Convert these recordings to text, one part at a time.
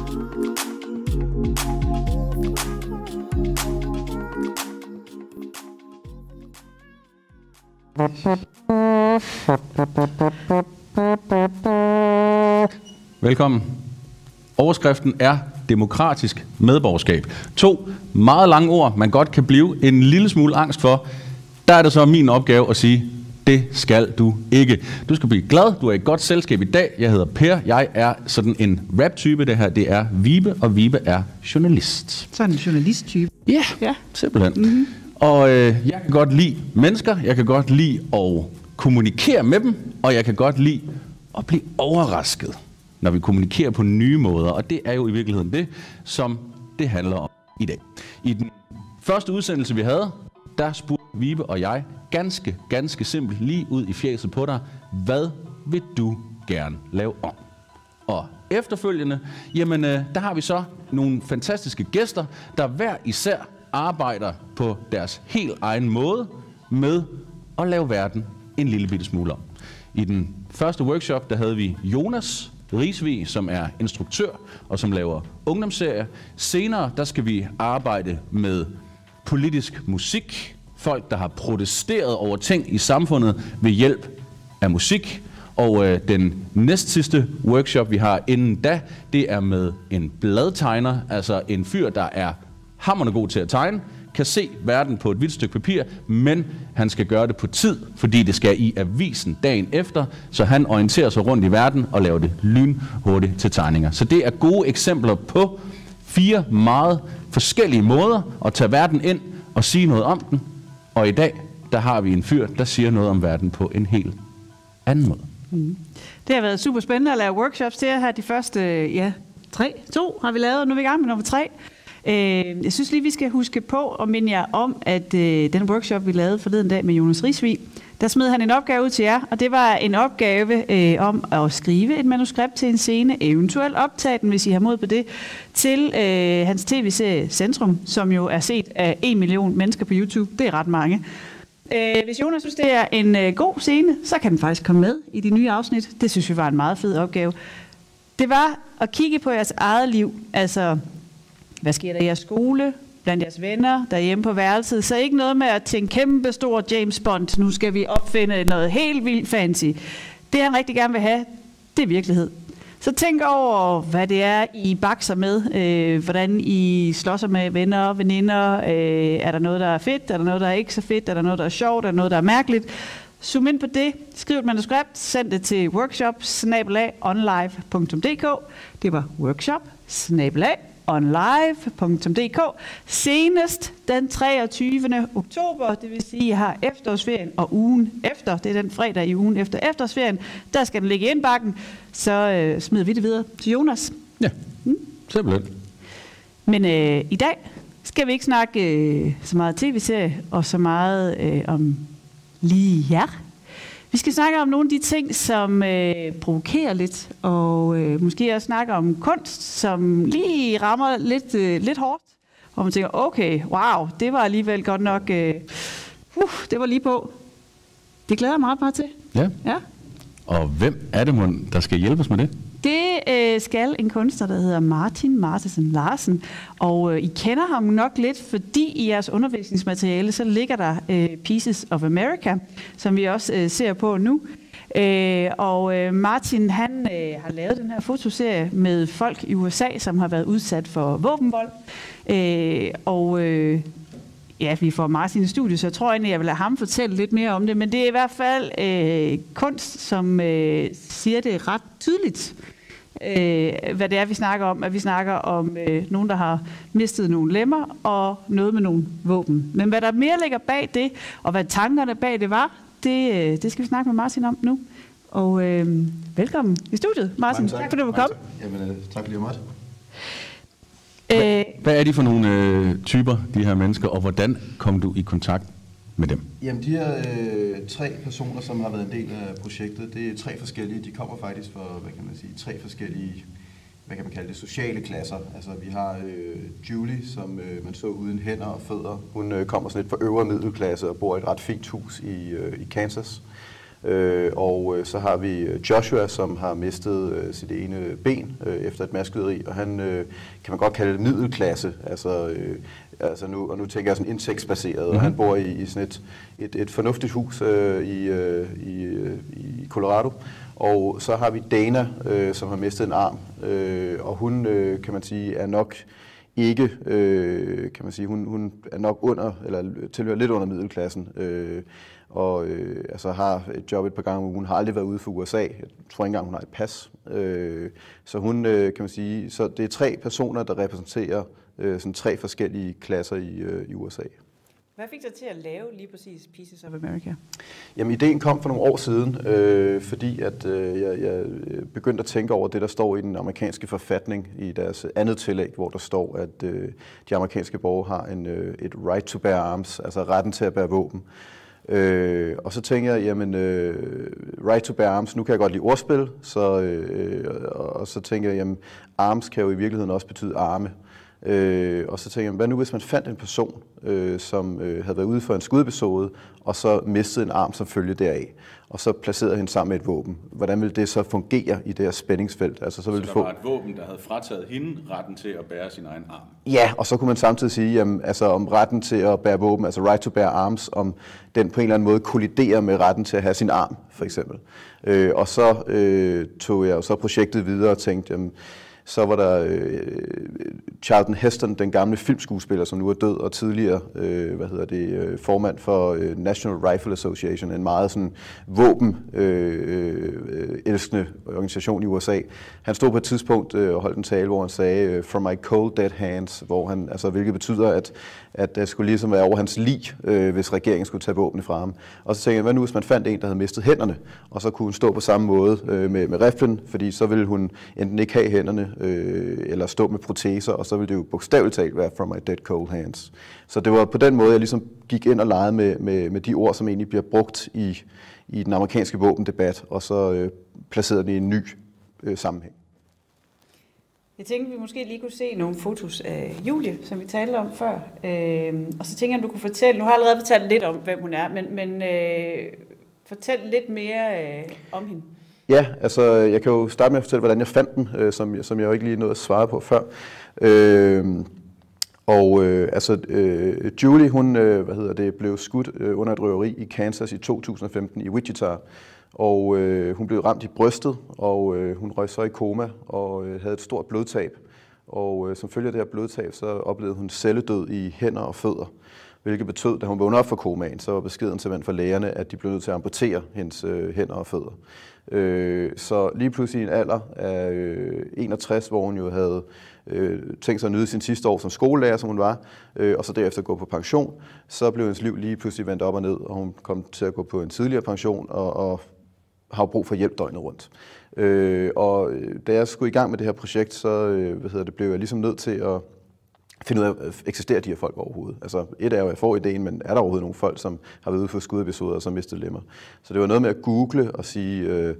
Velkommen. Overskriften er demokratisk medborgerskab. 2 meget lange ord, man godt kan blive en lille smule angst for. Der er det så min opgave at sige, det skal du ikke. Du skal blive glad, du er i et godt selskab i dag. Jeg hedder Per, jeg er sådan en rap-type. Det her, det er Vibe, og Vibe er journalist. Sådan en journalist-type? Ja, simpelthen. Mm-hmm. Og jeg kan godt lide mennesker, jeg kan godt lide at kommunikere med dem, og jeg kan godt lide at blive overrasket, når vi kommunikerer på nye måder. Og det er jo i virkeligheden det, som det handler om i dag. I den første udsendelse, vi havde, der spurgte Vibe og jeg ganske simpelt lige ud i fjæset på dig, hvad vil du gerne lave om? Og efterfølgende, jamen der har vi så nogle fantastiske gæster, der hver især arbejder på deres helt egen måde med at lave verden en lille bitte smule om. I den første workshop, der havde vi Jonas Risvig, som er instruktør og som laver ungdomsserier. Senere, der skal vi arbejde med politisk musik. Folk, der har protesteret over ting i samfundet ved hjælp af musik. Og den næstsidste workshop, vi har inden da, det er med en bladtegner, altså en fyr, der er hamrende god til at tegne, kan se verden på et hvidt stykke papir, men han skal gøre det på tid, fordi det skal i avisen dagen efter, så han orienterer sig rundt i verden og laver det lynhurtigt til tegninger. Så det er gode eksempler på 4 meget forskellige måder at tage verden ind og sige noget om den. Og i dag, der har vi en fyr, der siger noget om verden på en helt anden måde. Mm. Det har været super spændende at lave workshops til her. De første, 2 har vi lavet, og nu er vi i gang med nummer 3. Jeg synes lige, vi skal huske på og minde jer om, at den workshop, vi lavede forleden dag med Jonas Risvig, der smed han en opgave ud til jer, og det var en opgave om at skrive et manuskript til en scene, eventuelt optage den, hvis I har mod på det, til hans tv-serie Centrum, som jo er set af 1 million mennesker på YouTube. Det er ret mange. Hvis Jonas synes, det er en god scene, så kan den faktisk komme med i de nye afsnit. Det synes vi var en meget fed opgave. Det var at kigge på jeres eget liv, altså hvad sker der i jeres skole, blandt jeres venner, derhjemme på værelset. Så ikke noget med at tænke kæmpe stor James Bond, nu skal vi opfinde noget helt vildt fancy. Det han rigtig gerne vil have, det er virkelighed. Så tænk over, hvad det er, I bakser med, hvordan I slåsser med venner og veninder. Er der noget, der er fedt? Er der noget, der er ikke så fedt? Er der noget, der er sjovt? Er der noget, der er mærkeligt? Zoom ind på det, skriv et manuskript, send det til workshop@onlive.dk. Det var workshop@onlive.dk. Senest den 23. oktober, det vil sige, at I har efterårsferien og ugen efter, det er den fredag i ugen efter efterårsferien, der skal den ligge i indbakken, så smider vi det videre til Jonas. Ja, simpelthen. Men i dag skal vi ikke snakke så meget tv-serie og så meget om lige jer. Vi skal snakke om nogle af de ting, som provokerer lidt, og måske også snakke om kunst, som lige rammer lidt hårdt. Og man tænker, okay, wow, det var alligevel godt nok, det var lige på. Det glæder jeg mig meget til. Ja. Ja. Og hvem er det, der skal hjælpe os med det? Det skal en kunstner, der hedder Martin Martensen Larsen, og I kender ham nok lidt, fordi i jeres undervisningsmateriale, så ligger der Pieces of America, som vi også ser på nu. Og Martin, han har lavet den her fotoserie med folk i USA, som har været udsat for våbenvold. Ja, vi får Martin i studiet, så jeg tror egentlig, jeg vil lade ham fortælle lidt mere om det. Men det er i hvert fald kunst, som siger det ret tydeligt, hvad det er, vi snakker om. At vi snakker om nogen, der har mistet nogle lemmer og noget med nogle våben. Men hvad der mere ligger bag det, og hvad tankerne bag det var, det skal vi snakke med Martin om nu. Og velkommen i studiet, Martin. Tak fordi du var kommet. Jamen, tak fordi du måtte. Hvad er de for nogle typer, de her mennesker, og hvordan kom du i kontakt med dem? Jamen, de her 3 personer, som har været en del af projektet, det er 3 forskellige. De kommer faktisk fra, 3 forskellige, kan man kalde det, sociale klasser. Altså, vi har Julie, som man så uden hænder og fødder. Hun kommer sådan lidt fra øvre middelklasse og bor i et ret fint hus i Kansas. Og så har vi Joshua, som har mistet sit ene ben efter et maskyderi, og han kan man godt kalde middelklasse, nu tænker jeg sådan indtægtsbaseret, og han bor i sådan et fornuftigt hus i Colorado. Og så har vi Dana, som har mistet en arm, og hun, kan man sige, er nok ikke, kan man sige, hun er nok under, eller tilhører lidt under middelklassen, har et job et par gange om ugen, har aldrig været ude for USA. Jeg tror ikke engang, hun har et pas. Så hun, kan man sige, så det er 3 personer, der repræsenterer sådan 3 forskellige klasser i USA. Hvad fik dig til at lave lige præcis Pieces of America? Jamen, ideen kom for nogle år siden, fordi at jeg begyndte at tænke over det, der står i den amerikanske forfatning i deres andet tillæg, hvor der står, at de amerikanske borgere har et right to bear arms, altså retten til at bære våben. Og så tænker jeg, jamen, right to bear arms, nu kan jeg godt lide ordspil, og så tænker jeg, jamen, arms kan jo i virkeligheden også betyde arme. Og så tænker jeg, hvad nu hvis man fandt en person, som havde været ude for en skudepisode, og så mistede en arm som følge deraf, og så placerede hende sammen med et våben. Hvordan ville det så fungere i det her spændingsfelt? Altså, så ville der var et våben, der havde frataget hende retten til at bære sin egen arm? Ja, og så kunne man samtidig sige, jamen, altså, om retten til at bære våben, altså right to bear arms, om den på en eller anden måde kolliderer med retten til at have sin arm, for eksempel. Og så tog jeg så projektet videre og tænkte, jamen, så var der Charlton Heston, den gamle filmskuespiller, som nu er død, og tidligere formand for National Rifle Association, en meget sådan våben-elskende organisation i USA. Han stod på et tidspunkt og holdt en tale, hvor han sagde, "From my cold dead hands", hvor han, altså, hvilket betyder, at det skulle ligesom være over hans lig, hvis regeringen skulle tage våbnene fra ham. Og så tænkte jeg, hvad nu hvis man fandt en, der havde mistet hænderne, og så kunne hun stå på samme måde med riflen, fordi så ville hun enten ikke have hænderne, eller stå med proteser, og så ville det jo bogstaveligt talt være "from my dead cold hands". Så det var på den måde, jeg ligesom gik ind og legede med de ord, som egentlig bliver brugt i den amerikanske våbendebat, og så placerede det i en ny sammenhæng. Jeg tænkte, vi måske lige kunne se nogle fotos af Julie, som vi talte om før. Og så tænker jeg, om du kunne fortælle, nu har jeg allerede fortalt lidt om, hvem hun er, men fortæl lidt mere om hende. Ja, altså jeg kan jo starte med at fortælle, hvordan jeg fandt den, som jeg jo ikke lige nåede at svare på før. Julie, hun blev skudt under et røveri i Kansas i 2015 i Wichita. Og hun blev ramt i brystet, og hun røg så i koma og havde et stort blodtab. Og som følge af det her blodtab, så oplevede hun celledød i hænder og fødder. Hvilket betød, da hun vågnede op fra komaen, så var beskeden simpelthen fra lægerne, at de blev nødt til at amputere hendes hænder og fødder. Så lige pludselig i en alder af 61, hvor hun jo havde tænkt sig at nyde sin sidste år som skolelærer, som hun var, og så derefter gå på pension, så blev hendes liv lige pludselig vendt op og ned, og hun kom til at gå på en tidligere pension og har brug for hjælp døgnet rundt. Og da jeg skulle i gang med det her projekt, så blev jeg ligesom nødt til at finde ud af, eksisterer de her folk overhovedet? Altså, et er jo, at jeg får ideen, men er der overhovedet nogle folk, som har været ude for skudepisoder og så mistet lemmer? Så det var noget med at google og sige,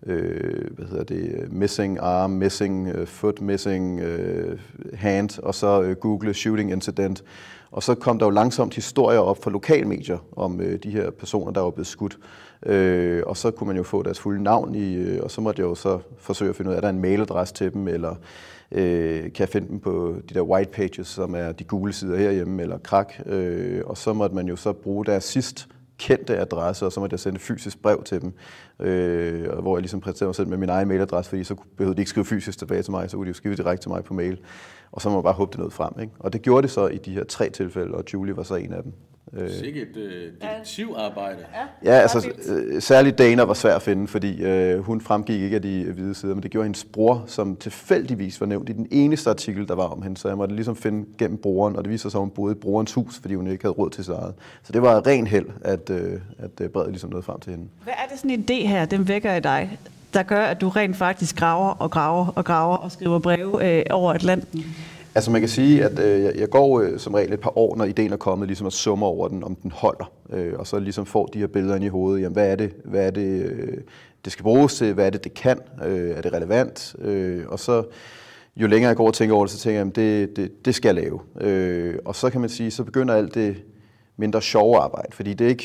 missing arm, missing foot, missing hand, og så google shooting incident. Og så kom der jo langsomt historier op fra lokalmedier om de her personer, der var blevet skudt. Og så kunne man jo få deres fulde navn og så måtte jeg jo så forsøge at finde ud af, er der en mailadresse til dem, eller kan jeg finde dem på de der white pages, som er de gule sider herhjemme, eller krak. Og så måtte man jo så bruge deres sidst kendte adresse, og så måtte jeg sende et fysisk brev til dem, hvor jeg ligesom præsenterede mig selv med min egen mailadresse, fordi så behøvede de ikke skrive fysisk tilbage til mig, så kunne de jo skrive direkte til mig på mail. Og så må man bare håbe det noget frem, ikke? Og det gjorde det så i de her 3 tilfælde, og Julie var så en af dem. Sikkert detektivarbejde. Ja, altså særligt Dana var svær at finde, fordi hun fremgik ikke af de hvide sider, men det gjorde hendes bror, som tilfældigvis var nævnt i den eneste artikel, der var om hende, så jeg måtte ligesom finde gennem broren, og det viser sig, at hun boede i brorens hus, fordi hun ikke havde råd til sit eget. Så det var ren held, at brevet ligesom nåede frem til hende. Hvad er det sådan en idé her, den vækker i dig, der gør, at du rent faktisk graver og skriver breve over Atlanten? Altså man kan sige, at jeg går som regel et par år, når ideen er kommet, ligesom at summe over den, om den holder. Og så ligesom får de her billeder ind i hovedet. Jamen, hvad er det, det skal bruges til? Hvad er det kan? Er det relevant? Og så jo længere jeg går og tænker over det, så tænker jeg, at det skal jeg lave. Og så kan man sige, så begynder alt det mindre sjove arbejde. Fordi det er ikke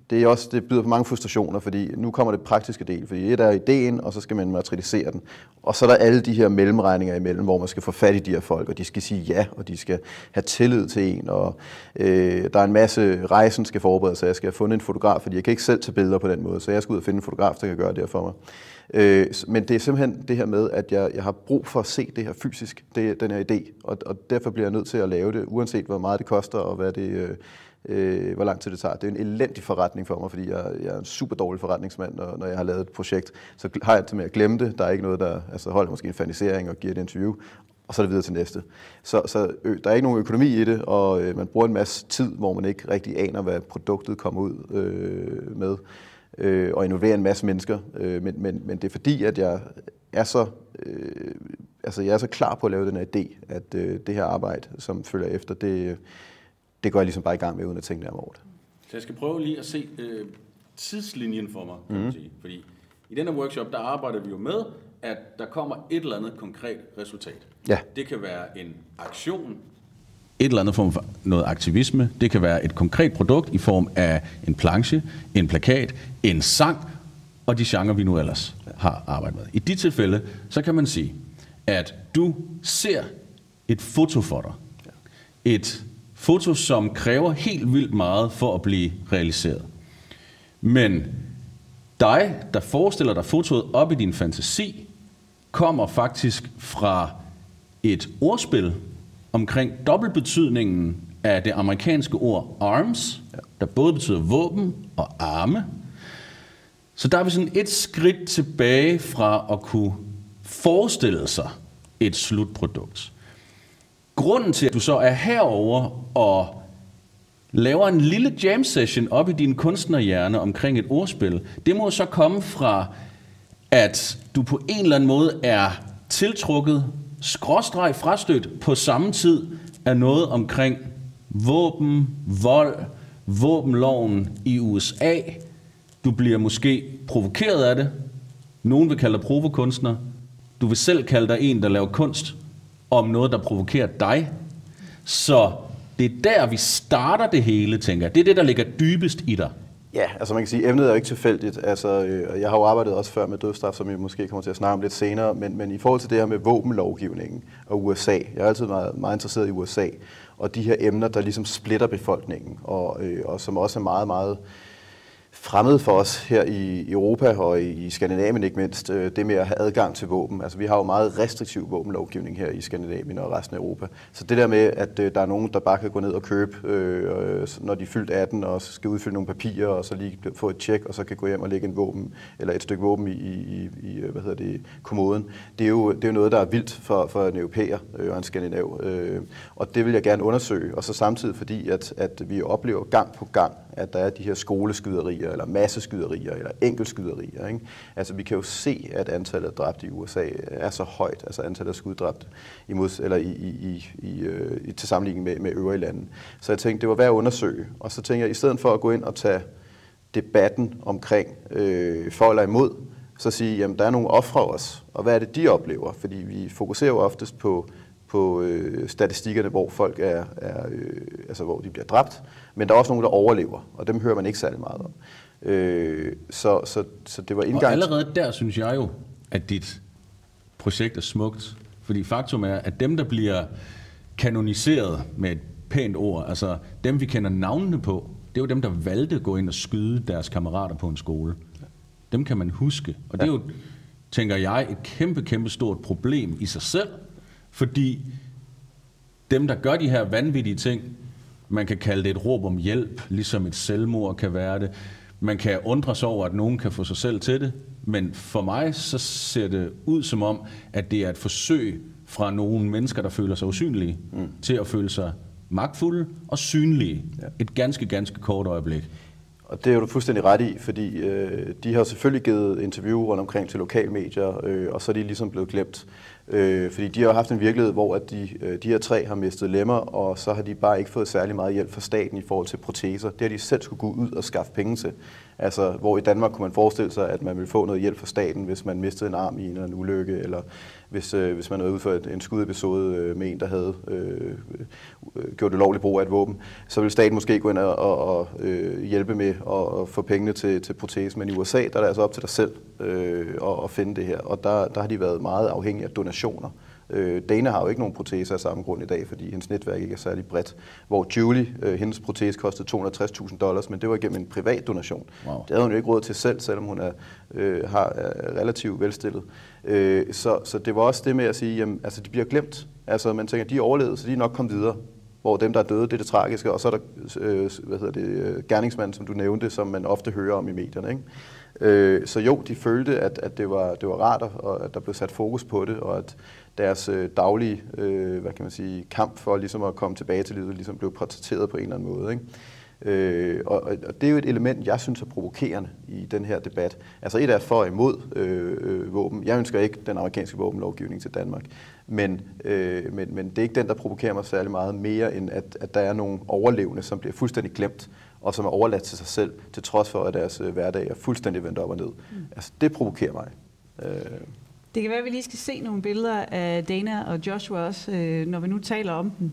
det byder på mange frustrationer, fordi nu kommer det praktiske del, fordi et er ideen, og så skal man materialisere den. Og så er der alle de her mellemregninger imellem, hvor man skal få fat i de her folk, og de skal sige ja, og de skal have tillid til en, og der er en masse rejsen skal forberede sig. Jeg skal have fundet en fotograf, fordi jeg kan ikke selv tage billeder på den måde, så jeg skal ud og finde en fotograf, der kan gøre det her for mig. Men det er simpelthen det her med, at jeg har brug for at se det her fysisk, den her idé, og derfor bliver jeg nødt til at lave det, uanset hvor meget det koster, og hvad det hvor lang tid det tager. Det er en elendig forretning for mig, fordi jeg er en super dårlig forretningsmand, når jeg har lavet et projekt. Så har jeg til med at glemme det. Der er ikke noget, der holder måske en fanisering og giver et interview, og så er det videre til næste. Så der er ikke nogen økonomi i det, og man bruger en masse tid, hvor man ikke rigtig aner, hvad produktet kommer ud med, og involverer en masse mennesker. Men det er fordi, at jeg er så... jeg er så klar på at lave den her idé, at det her arbejde, som følger efter, det går jeg ligesom bare i gang med, uden at tænke nærmere over det. Så jeg skal prøve lige at se tidslinjen for mig, kan man sige. Fordi i denne workshop, der arbejder vi jo med, at der kommer et eller andet konkret resultat. Ja. Det kan være en aktion, et eller andet form for noget aktivisme. Det kan være et konkret produkt i form af en planche, en plakat, en sang, og de genrer, vi nu ellers har arbejdet med. I de tilfælde, så kan man sige, at du ser et foto for dig. Et foto, som kræver helt vildt meget for at blive realiseret. Men dig, der forestiller dig fotoet op i din fantasi, kommer faktisk fra et ordspil omkring dobbeltbetydningen af det amerikanske ord arms, der både betyder våben og arme. Så der er vi sådan et skridt tilbage fra at kunne forestille sig et slutprodukt. Grunden til, at du så er herover og laver en lille jam session op i din kunstnerhjerne omkring et ordspil, det må så komme fra, at du på en eller anden måde er tiltrukket, skråstreg frastødt på samme tid af noget omkring våben, vold, våbenloven i USA. Du bliver måske provokeret af det. Nogen vil kalde dig provokunstner. Du vil selv kalde dig en, der laver kunst om noget, der provokerer dig. Så det er der, vi starter det hele, tænker jeg. Det er det, der ligger dybest i dig. Ja, altså man kan sige, at emnet er jo ikke tilfældigt. Altså, jeg har jo arbejdet også før med dødsstraf, som jeg måske kommer til at snakke om lidt senere, men i forhold til det her med våbenlovgivningen og USA, jeg er altid meget interesseret i USA, og de her emner, der ligesom splitter befolkningen, og som også er meget, meget fremmed for os her i Europa og i Skandinavien ikke mindst, det med at have adgang til våben. Altså vi har jo meget restriktiv våbenlovgivning her i Skandinavien og resten af Europa. Så det der med, at der er nogen, der bare kan gå ned og købe, når de er fyldt 18 og skal udfylde nogle papirer og så lige få et tjek og så kan gå hjem og lægge en våben eller et stykke våben i kommoden. Det er jo noget, der er vildt for en europæer og en skandinav. Og det vil jeg gerne undersøge. Og så samtidig fordi, at vi oplever gang på gang, at der er de her skoleskyderier, eller masseskyderier, eller enkeltskyderier. Ikke? Altså vi kan jo se, at antallet af dræbte i USA er så højt, altså antallet af skuddræbte til sammenligning med øvrige lande. Så jeg tænkte, det var værd at undersøge. Og så tænkte jeg, i stedet for at gå ind og tage debatten omkring for eller imod, så sige, jamen der er nogle ofre også, og hvad er det, de oplever? Fordi vi fokuserer jo oftest på statistikkerne, hvor folk altså hvor de bliver dræbt, men der er også nogen, der overlever, og dem hører man ikke særlig meget om. Så det var indgang. Og allerede der synes jeg jo, at dit projekt er smukt, fordi faktum er, at dem, der bliver kanoniseret med et pænt ord, altså dem, vi kender navnene på, det er jo dem, der valgte at gå ind og skyde deres kammerater på en skole. Dem kan man huske, og det er jo, tænker jeg, et kæmpe, kæmpe stort problem i sig selv, fordi dem, der gør de her vanvittige ting, man kan kalde det et råb om hjælp, ligesom et selvmord kan være det. Man kan undre sig over, at nogen kan få sig selv til det, men for mig så ser det ud som om, at det er et forsøg fra nogle mennesker, der føler sig usynlige, til at føle sig magtfulde og synlige. Ja. Et ganske, ganske kort øjeblik. Og det er du fuldstændig ret i, fordi de har selvfølgelig givet interview rundt omkring til lokalmedier, og så er de ligesom blevet glemt. Fordi de har haft en virkelighed, hvor at de her tre har mistet lemmer, og så har de bare ikke fået særlig meget hjælp fra staten i forhold til proteser. Det har de selv skulle gå ud og skaffe penge til. Altså, hvor i Danmark kunne man forestille sig, at man ville få noget hjælp fra staten, hvis man mistede en arm i en eller anden ulykke, eller hvis man havde udført en skudepisode med en, der havde gjort ulovlig brug af et våben, så ville staten måske gå ind og hjælpe med at få pengene til protese. Men i USA, der er det altså op til dig selv at finde det her, og der har de været meget afhængige af donationer. Dana har jo ikke nogen proteser af samme grund i dag, fordi hendes netværk ikke er særlig bredt. Hvor Julie, hendes protese kostede $260.000, men det var igennem en privat donation. Wow. Det havde hun jo ikke råd til selv, selvom hun er relativt velstillet. Så det var også det med at sige, jamen, altså de bliver glemt. Altså man tænker, de er overlevet, så de er nok kommet videre. Hvor dem, der er døde, det er det tragiske, og så er der gerningsmanden, som du nævnte, som man ofte hører om i medierne, ikke? Så jo, de følte, at det var rart, og at der blev sat fokus på det, og at deres daglige kamp for ligesom at komme tilbage til livet ligesom blev portrætteret på en eller anden måde, ikke? Og det er jo et element, jeg synes er provokerende i den her debat. Altså et er for og imod våben. Jeg ønsker ikke den amerikanske våbenlovgivning til Danmark, men det er ikke den, der provokerer mig særlig meget mere, end at der er nogle overlevende, som bliver fuldstændig glemt, og som er overladt til sig selv, til trods for, at deres hverdag er fuldstændig vendt op og ned. Altså det provokerer mig. Det kan være, at vi lige skal se nogle billeder af Dana og Joshua også, når vi nu taler om dem.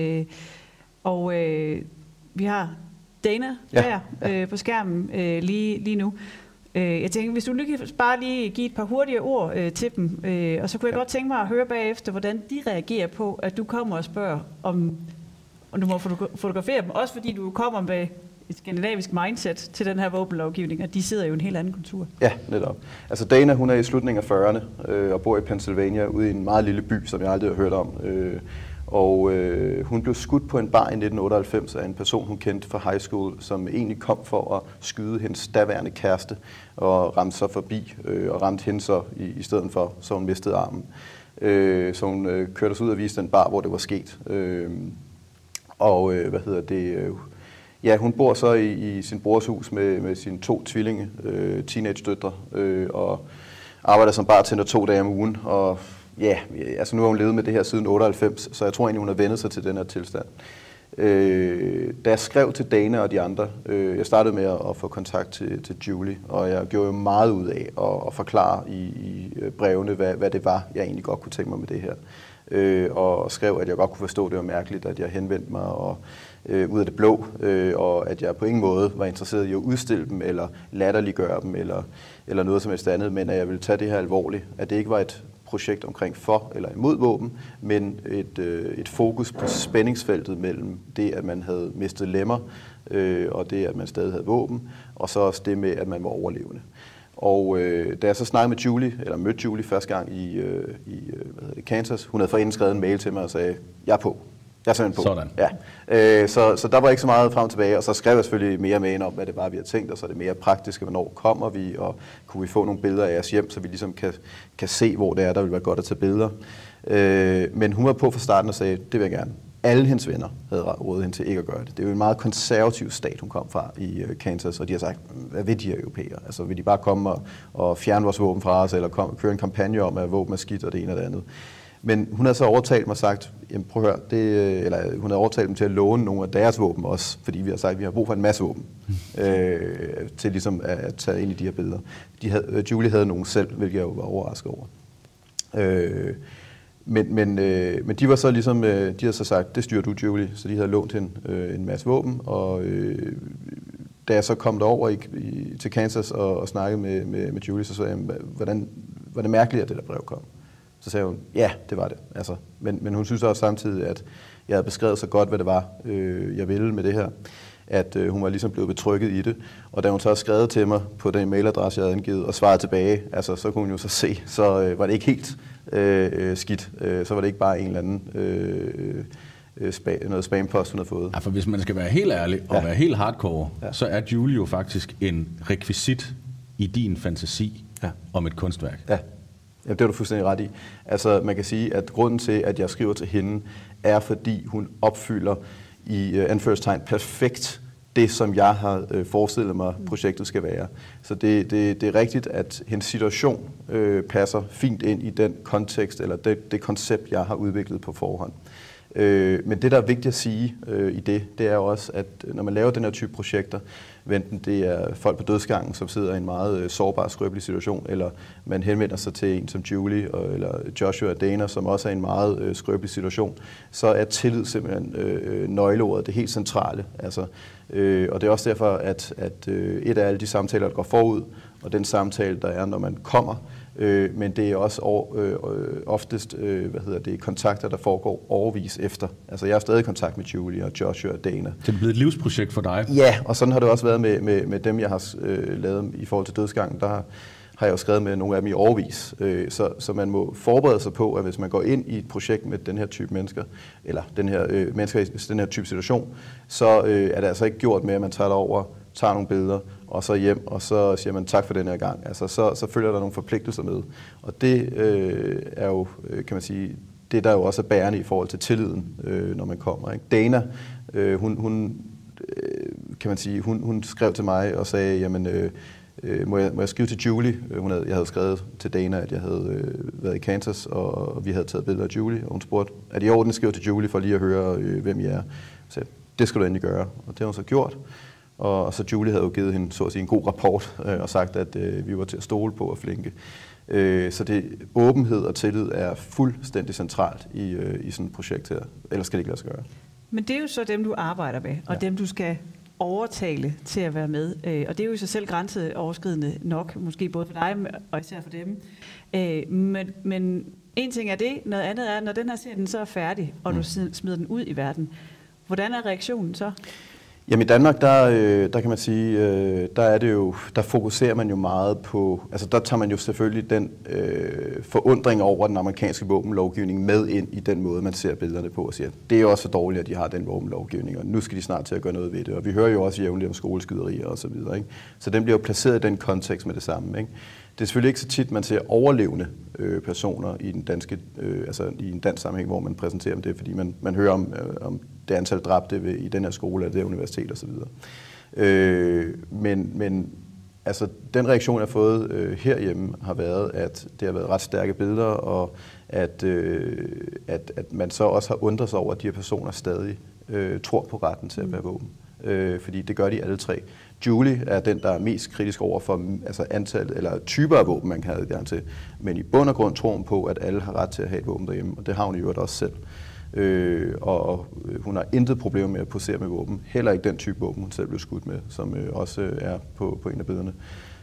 Vi har Dana der på skærmen lige nu. Jeg tænker, hvis du bare lige give et par hurtige ord til dem, og så kunne jeg godt tænke mig at høre bagefter, hvordan de reagerer på, at du kommer og spørger, om du må fotografere dem, også fordi du kommer med et skandinavisk mindset til den her våbenlovgivning, og de sidder jo i en helt anden kultur. Ja, netop. Altså Dana, hun er i slutningen af 40'erne og bor i Pennsylvania ude i en meget lille by, som jeg aldrig har hørt om. Hun blev skudt på en bar i 1998 af en person, hun kendte fra high school, som egentlig kom for at skyde hendes daværende kæreste og ramte så forbi og ramte hende så i stedet for, så hun mistede armen. Så hun kørte os ud og viste den bar, hvor det var sket. Ja, hun bor så i sin brors hus med sine 2 tvillinge, teenage-døtre, og arbejder som bartender 2 dage om ugen. Og ja, altså nu har hun levet med det her siden 98, så jeg tror egentlig, hun har vendt sig til den her tilstand. Da jeg skrev til Dana og de andre, jeg startede med at få kontakt til Julie, og jeg gjorde jo meget ud af at forklare i brevene, hvad det var, jeg egentlig godt kunne tænke mig med det her. Og skrev, at jeg godt kunne forstå, at det var mærkeligt, at jeg henvendte mig ud af det blå, og at jeg på ingen måde var interesseret i at udstille dem, eller latterliggøre dem, eller noget som helst andet, men at jeg ville tage det her alvorligt, at det ikke var et projekt omkring for eller imod våben, men et fokus på spændingsfeltet mellem det, at man havde mistet lemmer, og det, at man stadig havde våben, og så også det med, at man var overlevende. Og da jeg så snakkede med mødte Julie første gang i Kansas, hun havde forinden skrevet en mail til mig og sagde, jeg er på. Jeg er simpelthen på. Sådan. Ja. Så der var ikke så meget frem og tilbage, og så skrev jeg selvfølgelig mere med ind om, hvad det var, vi havde tænkt, og så er det mere praktiske, hvornår kommer vi, og kunne vi få nogle billeder af jeres hjem, så vi ligesom kan se, hvor det er, der vil være godt at tage billeder. Men hun var på fra starten og sagde, det vil jeg gerne. Alle hendes venner havde rådet hende til ikke at gøre det. Det er jo en meget konservativ stat, hun kom fra i Kansas, og de har sagt, hvad vil de her europæere? Altså vil de bare komme og fjerne vores våben fra os, eller køre en kampagne om, at våben er skidt og det ene og det andet. Men hun havde så overtalt mig og sagt, jamen prøv at høre, hun havde overtalt dem til at låne nogle af deres våben også, fordi vi har sagt, at vi har brug for en masse våben til ligesom at tage ind i de her billeder. Julie havde nogle selv, hvilket jeg jo var overrasket over. Men de var så ligesom, de havde så sagt, det styrer du, Julie, så de havde lånt hende en masse våben, og da jeg så kom derover til Kansas og snakkede med Julie, så sagde jeg, hvordan var det mærkeligt, at det der brev kom? Så sagde hun, ja, det var det. Altså, men hun synes også samtidig, at jeg havde beskrevet så godt, hvad det var, jeg ville med det her, at hun var ligesom blevet betrykket i det. Og da hun så har skrevet til mig på den mailadresse, jeg havde angivet, og svaret tilbage, altså, så kunne hun jo så se, så var det ikke helt skidt. Så var det ikke bare en eller anden noget spampost, hun havde fået. Ja, for hvis man skal være helt ærlig og være helt hardcore, så er Julie jo faktisk en rekvisit i din fantasi om et kunstværk. Ja. Ja, det er du fuldstændig ret i. Altså, man kan sige, at grunden til, at jeg skriver til hende, er, fordi hun opfylder i anførselstegn perfekt det, som jeg har forestillet mig, projektet skal være. Så det er rigtigt, at hendes situation passer fint ind i den kontekst, eller det koncept, jeg har udviklet på forhånd. Men det, der er vigtigt at sige i det er jo også, at når man laver den her type projekter, enten det er folk på dødsgangen, som sidder i en meget sårbar, skrøbelig situation, eller man henvender sig til en som Julie eller Joshua og Dana, som også er i en meget skrøbelig situation, så er tillid simpelthen nøgleordet, det helt centrale. Altså, og det er også derfor, at et af alle de samtaler, der går forud, og den samtale, der er, når man kommer, men det er også oftest kontakter, der foregår overvis efter. Altså jeg er stadig i kontakt med Julie og Joshua og Dana. Det er blevet et livsprojekt for dig? Ja, og sådan har det også været med dem, jeg har lavet i forhold til dødsgangen. Der har jeg jo skrevet med nogle af dem i overvis. Så man må forberede sig på, at hvis man går ind i et projekt med den her type mennesker, eller mennesker i den her type situation, så er det altså ikke gjort med, at man tager over, tager nogle billeder, og så hjem, og så siger man tak for den her gang. Altså, så følger der nogle forpligtelser med. Og det er jo, kan man sige, det der jo også er bærende i forhold til tilliden, når man kommer. Ikke? Dana, hun skrev til mig og sagde, jamen, må jeg skrive til Julie? Jeg havde skrevet til Dana, at jeg havde været i Kansas, og vi havde taget billeder af Julie, og hun spurgte, er det i orden at skrive til Julie for lige at høre, hvem I er? Så det skal du endelig gøre, og det har hun så gjort. Og så Julie havde jo givet hende så at sige en god rapport og sagt, at vi var til at stole på og flinke. Så det åbenhed og tillid er fuldstændig centralt i sådan et projekt her. Ellers skal det ikke lade sig gøre. Men det er jo så dem, du arbejder med, og dem, du skal overtale til at være med. Og det er jo i sig selv grænseoverskridende nok, måske både for dig og især for dem. Men en ting er det, noget andet er, når den her serie den så er færdig, og du smider den ud i verden. Hvordan er reaktionen så? Jamen i Danmark, der kan man sige, der fokuserer man jo meget på, altså der tager man jo selvfølgelig den forundring over den amerikanske våbenlovgivning med ind i den måde, man ser billederne på og siger, det er jo også for dårligt, at de har den våbenlovgivning, og nu skal de snart til at gøre noget ved det. Og vi hører jo også jævnligt om skoleskyderier og så videre, ikke? Så den bliver jo placeret i den kontekst med det samme, ikke? Det er selvfølgelig ikke så tit, man ser overlevende personer i den danske, i en dansk sammenhæng, hvor man præsenterer dem det, fordi man hører om det antal dræbte i den her skole eller det universitet osv. Men altså, den reaktion, jeg har fået herhjemme, har været, at det har været ret stærke billeder, og at man så også har undret sig over, at de her personer stadig tror på retten til at bære våben. Fordi det gør de alle tre. Julie er den, der er mest kritisk over for antal eller typer af våben, man kan have adgang til. Men i bund og grund tror hun på, at alle har ret til at have et våben derhjemme, og det har hun i øvrigt også selv. Og hun har intet problem med at posere med våben. Heller ikke den type våben, hun selv blev skudt med, som også er på en af billederne.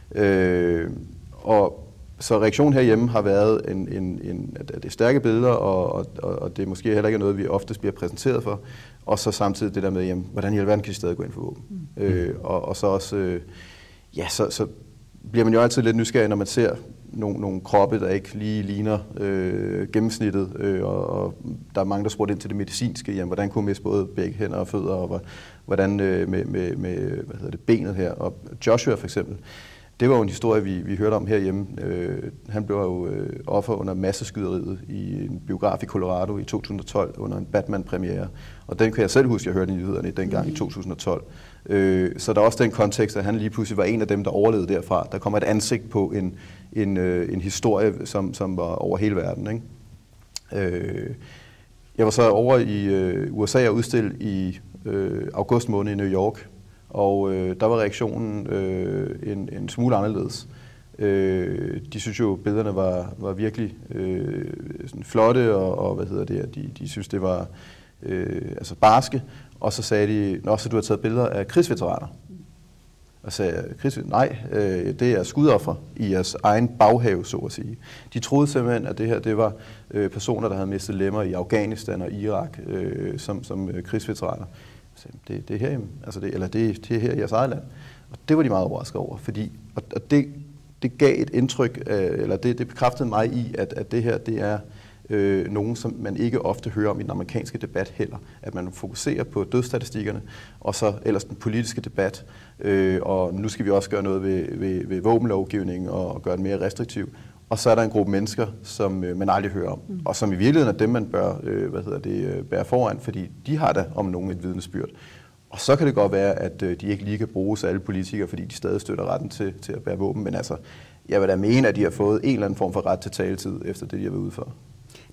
Så reaktionen herhjemme har været, at det er stærke billeder, og det måske heller ikke er noget, vi oftest bliver præsenteret for. Og så samtidig det der med, jamen, hvordan i alverden kan de stadig gå ind for våben? Og så også, så bliver man jo altid lidt nysgerrig, når man ser nogle kroppe, der ikke lige ligner gennemsnittet, og der er mange, der spurgte ind til det medicinske, jamen, hvordan kunne man miste både begge hænder og fødder, og hvordan med benet her. Og Joshua for eksempel, det var jo en historie, vi hørte om herhjemme. Han blev jo offer under masseskyderiet i en biograf i Colorado i 2012 under en Batman-premiere. Og den kan jeg selv huske, jeg hørte i nyhederne dengang i 2012. Så der er også den kontekst, at han lige pludselig var en af dem, der overlevede derfra. Der kommer et ansigt på en historie, som var over hele verden, ikke? Jeg var så over i USA og udstille i august måned i New York. Og der var reaktionen en smule anderledes. De synes jo, billederne var virkelig sådan flotte, og de synes, det var barske. Og så sagde de, nå, så du har taget billeder af krigsveteraner. Og sagde nej, det er skudoffer i jeres egen baghave, så at sige. De troede simpelthen, at det her det var personer, der havde mistet lemmer i Afghanistan og Irak som krigsveteraner. Det er herhjemme, det er her i jeres eget land. Og det var de meget overrasket over, fordi og det gav et indtryk, eller det bekræftede mig i, at det her det er nogen, som man ikke ofte hører om i den amerikanske debat heller. At man fokuserer på dødsstatistikkerne, og så ellers den politiske debat. Og nu skal vi også gøre noget ved våbenlovgivningen og gøre den mere restriktiv. Og så er der en gruppe mennesker, som man aldrig hører om, og som i virkeligheden er dem, man bør bære foran, fordi de har da om nogen et vidnesbyrd. Og så kan det godt være, at de ikke lige kan bruges af alle politikere, fordi de stadig støtter retten til at bære våben. Men altså, jeg vil da mene, at de har fået en eller anden form for ret til taletid, efter det, de har været ude for.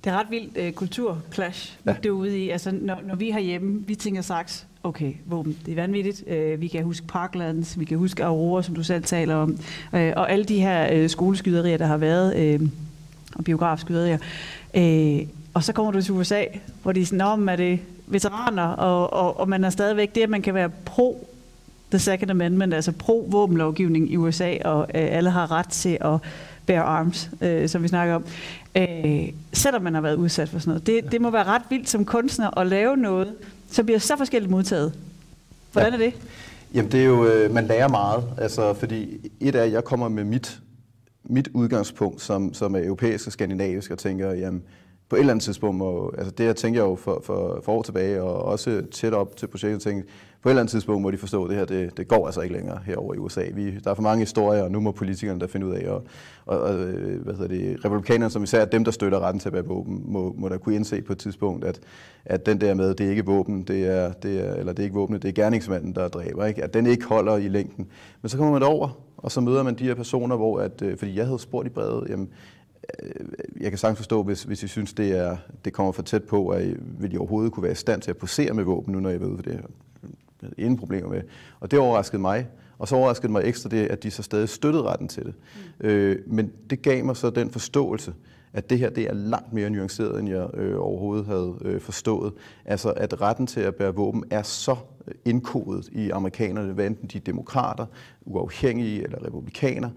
Det er ret vildt kulturclash, det er ude i. Altså, når vi er herhjemme, vi tænker straks, okay, våben, det er vanvittigt. Vi kan huske Parklands, vi kan huske Aurora, som du selv taler om, og alle de her skoleskyderier, der har været, og biografskyderier. Og så kommer du til USA, hvor de er sådan, er det veteraner, og man er stadigvæk det, at man kan være pro the Second Amendment, altså pro våbenlovgivning i USA, og alle har ret til at bear arms, som vi snakker om, selvom man har været udsat for sådan noget. Det må være ret vildt som kunstner at lave noget, som bliver så forskelligt modtaget. Hvordan er det? Jamen det er jo, man lærer meget, altså fordi jeg kommer med mit udgangspunkt, som er europæisk og skandinavisk, og tænker, jamen på et eller andet tidspunkt, altså det jeg tænker jo for år tilbage, og også tæt op til projektet, tænker, på et eller andet tidspunkt må de forstå, at det her, det går altså ikke længere herover i USA. Der er for mange historier, og nu må politikerne der finde ud af, og republikanerne, som især dem, der støtter retten til at bære våben, må der kunne indse på et tidspunkt, at den der med, det er ikke våben, det er ikke våbnet, det er gerningsmanden, der dræber, ikke? At den ikke holder i længden. Men så kommer man over, og så møder man de her personer, hvor fordi jeg havde spurgt i brevet, jamen, jeg kan sagtens forstå, hvis I synes, det kommer for tæt på, at vil I overhovedet kunne være i stand til at posere med våben, nu når jeg ved, hvad det er ingen problemer med. Og det overraskede mig. Og så overraskede mig ekstra det, at de så stadig støttede retten til det. Men det gav mig så den forståelse, at det her det er langt mere nuanceret, end jeg overhovedet havde forstået. Altså, at retten til at bære våben er så indkodet i amerikanerne, hvad enten de er demokrater, uafhængige eller republikaner,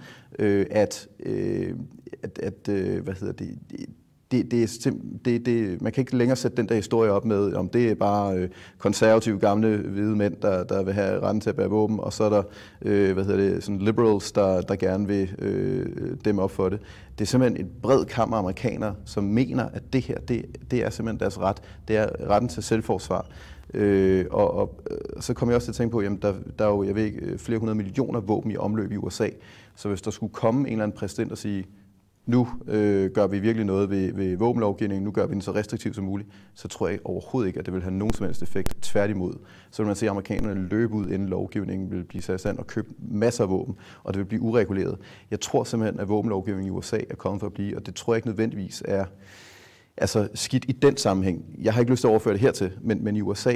man kan ikke længere sætte den der historie op med, om det er bare konservative gamle hvide mænd, der vil have retten til at bære våben, og så er der sådan liberals, der gerne vil dæmme op for det. Det er simpelthen et bred kam af amerikanere, som mener, at det her, det er simpelthen deres ret. Det er retten til selvforsvar. Og så kommer jeg også til at tænke på, jamen der er jo, jeg ved ikke, flere hundrede millioner våben i omløb i USA. Så hvis der skulle komme en eller anden præsident og sige, nu gør vi virkelig noget ved våbenlovgivningen, nu gør vi den så restriktiv som muligt, så tror jeg overhovedet ikke, at det vil have nogen som helst effekt. Tværtimod, så vil man se amerikanerne løbe ud, inden lovgivningen vil blive sat i stand og købe masser af våben, og det vil blive ureguleret. Jeg tror simpelthen, at våbenlovgivningen i USA er kommet for at blive, og det tror jeg ikke nødvendigvis er skidt i den sammenhæng. Jeg har ikke lyst til at overføre det hertil, men i USA,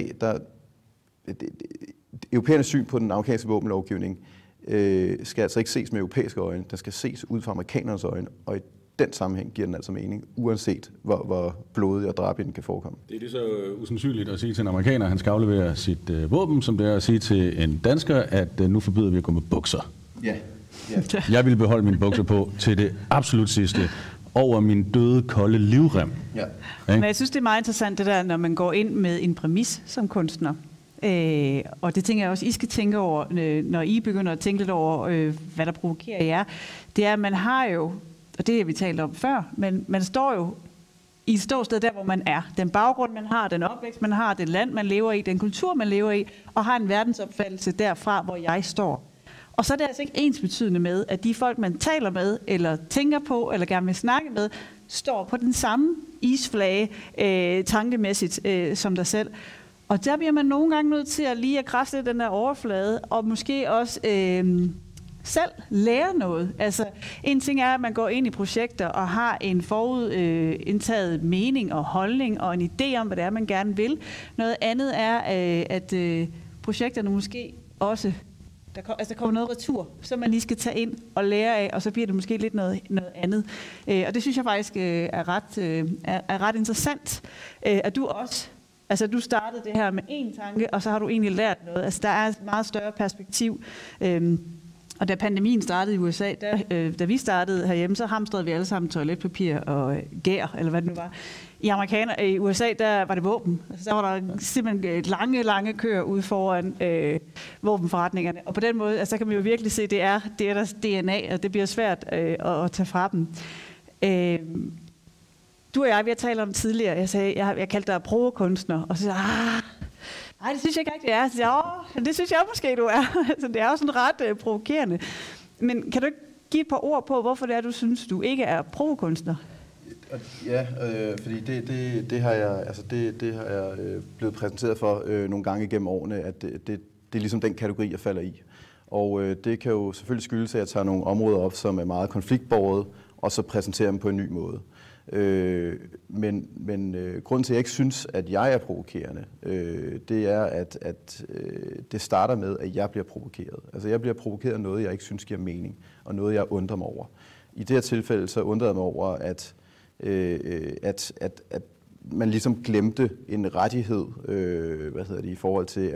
europæernes syn på den amerikanske våbenlovgivning skal altså ikke ses med europæiske øjne, den skal ses ud fra amerikanernes øjne, og i den sammenhæng giver den altså mening, uanset hvor blodig og drabelig den kan forekomme. Det er lige så usandsynligt at sige til en amerikaner, at han skal aflevere sit våben, som det er at sige til en dansker, at nu forbyder vi at gå med bukser. Ja. Jeg vil beholde mine bukser på til det absolut sidste, over min døde, kolde livrem. Ja. Men jeg synes, det er meget interessant, det der, når man går ind med en præmis som kunstner. Og det tænker jeg også, I skal tænke over, når I begynder at tænke lidt over, hvad der provokerer jer. Det er, at man har jo, og det har vi talt om før, men man står jo i et ståsted der, hvor man er. Den baggrund, man har, den opvækst, man har, det land, man lever i, den kultur, man lever i, og har en verdensopfattelse derfra, hvor jeg står. Og så er det altså ikke ensbetydende med, at de folk, man taler med, eller tænker på, eller gerne vil snakke med, står på den samme isflage tankemæssigt som dig selv. Og der bliver man nogle gange nødt til at lige at krasse den der overflade, og måske også selv lære noget. Altså, en ting er, at man går ind i projekter og har en forudindtaget mening og holdning og en idé om, hvad det er, man gerne vil. Noget andet er, at projekterne måske også, der kommer noget retur, som man lige skal tage ind og lære af, og så bliver det måske lidt noget andet. Og det synes jeg faktisk er ret interessant, at du også. Altså, du startede det her med én tanke, og så har du egentlig lært noget. Altså, der er et meget større perspektiv. Og da pandemien startede i USA, da vi startede herhjemme, så hamstrede vi alle sammen toiletpapir og gær, eller hvad det nu var. I USA, der var det våben. Altså, der var der simpelthen lange køer ude foran våbenforretningerne. Og på den måde, altså, så kan man jo virkelig se, at det er deres DNA, og det bliver svært at tage fra dem. Du og jeg, vi har talt om tidligere, jeg kaldte dig provokunstner, og så sagde nej, det synes jeg ikke rigtig, det er. Så sagde, det synes jeg måske, du er. Så det er jo sådan ret provokerende. Men kan du ikke give et par ord på, hvorfor det er, du synes, du ikke er provokunstner? Ja, fordi det har jeg blevet præsenteret for nogle gange igennem årene, at det er ligesom den kategori, jeg falder i. Og det kan jo selvfølgelig skyldes, at jeg tager nogle områder op, som er meget konfliktbåret, og så præsenterer dem på en ny måde. Men grunden til, at jeg ikke synes, at jeg er provokerende, det er, at det starter med, at jeg bliver provokeret. Altså, jeg bliver provokeret af noget, jeg ikke synes giver mening, og noget, jeg undrer mig over. I det her tilfælde, så undrede jeg mig over, at man ligesom glemte en rettighed, i forhold til,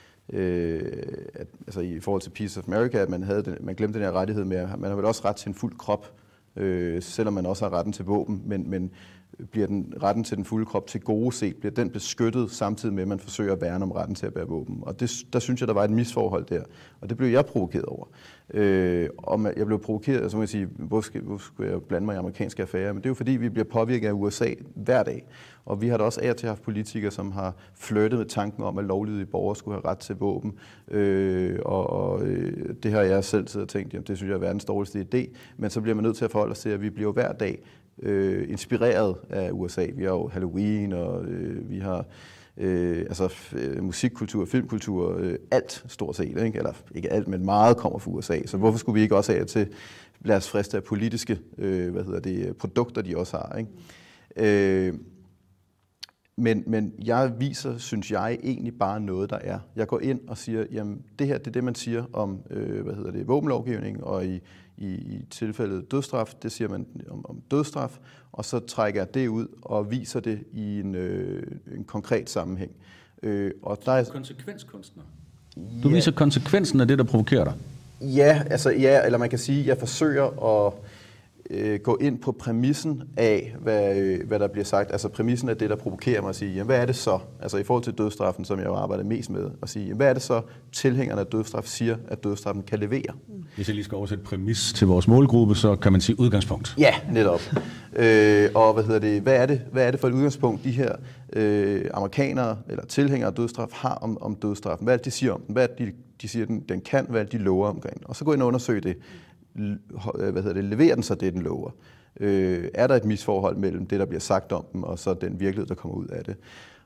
altså i forhold til Peace of America, at man glemte den her rettighed med, at man har vel også ret til en fuld krop, selvom man også har retten til våben, men bliver retten til den fulde krop til gode set, bliver den beskyttet samtidig med, at man forsøger at værne om retten til at bære våben. Og der synes jeg, der var et misforhold der, og det blev jeg provokeret over. Og jeg blev provokeret, så må jeg sige, hvor skulle jeg blande mig i amerikanske affærer, men det er jo fordi, vi bliver påvirket af USA hver dag. Og vi har da også af og til haft politikere, som har flirtet med tanken om, at lovlydige borgere skulle have ret til våben. Det har jeg selv siddet og tænkt, jamen, det synes jeg er verdens dårligste idé. Men så bliver man nødt til at forholde os til, at vi bliver hver dag inspireret af USA. Vi har jo Halloween, og vi har musikkultur, filmkultur, alt stort set. Ikke? Eller ikke alt, men meget kommer fra USA. Så hvorfor skulle vi ikke også have til lade os friste af politiske produkter, de også har? Ikke? Men jeg viser, synes jeg, egentlig bare noget, der er. Jeg går ind og siger, jamen det her, det er det, man siger om våbenlovgivning, og i tilfældet dødsstraf, det siger man om dødsstraf, og så trækker jeg det ud og viser det i en konkret sammenhæng. Og der er konsekvenskunstner. Du viser konsekvensen af det, der provokerer dig. Ja, eller man kan sige, at jeg forsøger at gå ind på præmissen af, hvad der bliver sagt. Altså præmissen af det, der provokerer mig at sige, jamen, hvad er det så? Altså i forhold til dødsstraffen, som jeg jo arbejder mest med, at sige, jamen, hvad er det så, tilhængerne af dødsstraf siger, at dødsstraffen kan levere? Hvis jeg lige skal oversætte præmis til vores målgruppe, så kan man sige udgangspunkt. Ja, netop. Og hvad er det for et udgangspunkt, de her amerikanere eller tilhængere af dødsstraf har om dødsstraffen? Hvad er det, de siger om den? Hvad er det, de siger, den kan? Hvad er det, de lover omkring? Og så gå ind og undersøge det. Leverer den så det, den lover? Er der et misforhold mellem det, der bliver sagt om dem, og så den virkelighed, der kommer ud af det?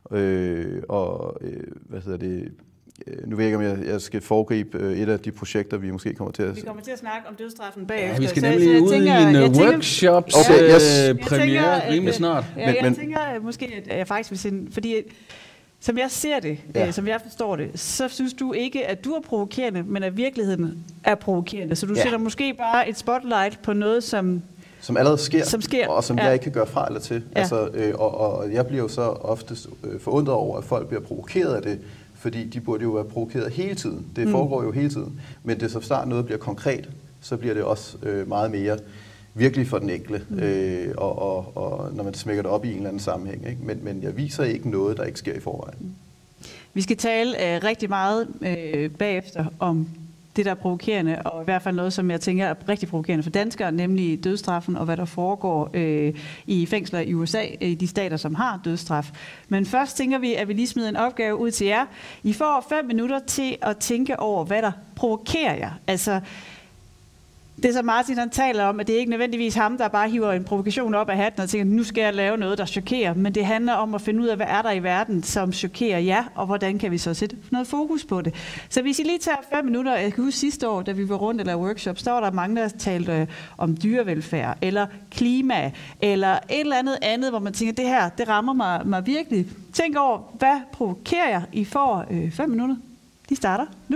Nu ved jeg ikke, om jeg skal foregribe et af de projekter, vi måske kommer til at... Vi kommer til at snakke om dødsstraffen bagefter. Ja, vi skal nemlig ud i en workshops-premiere rimelig snart. Jeg tænker måske, at jeg faktisk vil sende... Fordi som jeg ser det, som jeg forstår det, så synes du ikke, at du er provokerende, men at virkeligheden er provokerende. Så du sætter måske bare et spotlight på noget, som allerede sker, og som jeg ikke kan gøre fra eller til. Ja. Altså, og jeg bliver jo så oftest forundret over, at folk bliver provokeret af det, fordi de burde jo være provokeret hele tiden. Det foregår jo hele tiden. Men det så snart noget bliver konkret, så bliver det også meget mere virkelig for den enkelte, og når man smækker det op i en eller anden sammenhæng. Ikke? Men jeg viser ikke noget, der ikke sker i forvejen. Vi skal tale rigtig meget bagefter om det, der er provokerende, og i hvert fald noget, som jeg tænker er rigtig provokerende for danskere, nemlig dødsstraffen og hvad der foregår i fængsler i USA, i de stater, som har dødsstraf. Men først tænker vi, at vi lige smider en opgave ud til jer. I får 5 minutter til at tænke over, hvad der provokerer jer. Altså, det som Martin han taler om, at det er ikke nødvendigvis ham, der bare hiver en provokation op af hatten og tænker, nu skal jeg lave noget, der chokerer. Men det handler om at finde ud af, hvad er der i verden, som chokerer jer, og hvordan kan vi så sætte noget fokus på det. Så hvis I lige tager 5 minutter, jeg kan huske sidste år, da vi var rundt eller workshops, der var der mange, der talte om dyrevelfærd, eller klima, eller et eller andet, hvor man tænker, det her, det rammer mig virkelig. Tænk over, hvad provokerer jer? I får 5 minutter. De starter nu.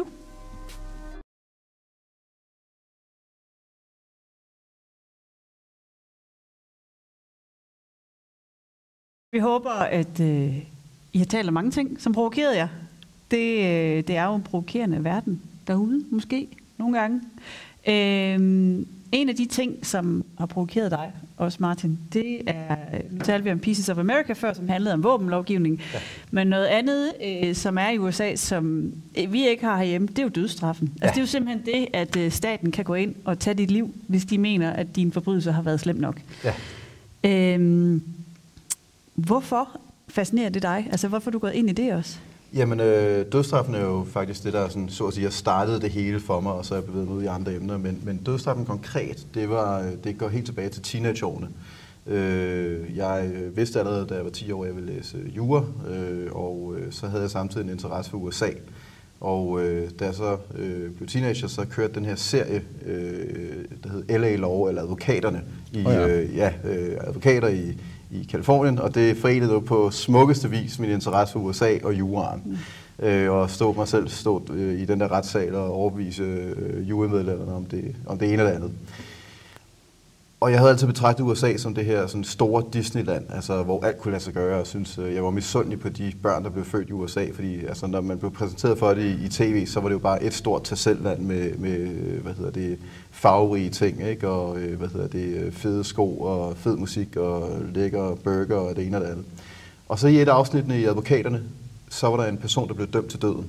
Vi håber, at I har talt om mange ting, som provokerede jer. Det er jo en provokerende verden derude, måske, nogle gange. En af de ting, som har provokeret dig, også Martin, det er, nu talte vi om Pieces of America før, som handlede om våbenlovgivning. Ja. Men noget andet, som er i USA, som vi ikke har herhjemme, det er jo dødsstraffen. Ja. Altså, det er jo simpelthen det, at staten kan gå ind og tage dit liv, hvis de mener, at din forbrydelse har været slem nok. Ja. Hvorfor fascinerer det dig? Altså, hvorfor er du gået ind i det også? Jamen, dødsstraffen er jo faktisk det, der sådan, så at sige, har startet det hele for mig, og så er jeg bevæget mig ud i andre emner. Men dødsstraffen konkret, det går helt tilbage til teenageårene. Jeg vidste allerede, da jeg var 10 år, at jeg ville læse jura, og så havde jeg samtidig en interesse for USA. Og da jeg så blev teenager, så kørte den her serie, der hed LA Law, eller Advokaterne, advokater i Californien, og det forenede jo på smukkeste vis min interesse for USA og juraen. Og mig selv stå i den der retssal og overbevise jurymedlemmerne om det ene eller andet. Og jeg havde altid betragtet USA som det her sådan store Disneyland, altså hvor alt kunne lade sig gøre, og synes, jeg var misundelig på de børn, der blev født i USA, fordi altså, når man blev præsenteret for det i tv, så var det jo bare et stort tag-selv-land med farverige ting, ikke? Og fede sko og fed musik og lækker burger og det ene og det andet. Og så i et afsnit i Advokaterne, så var der en person, der blev dømt til døden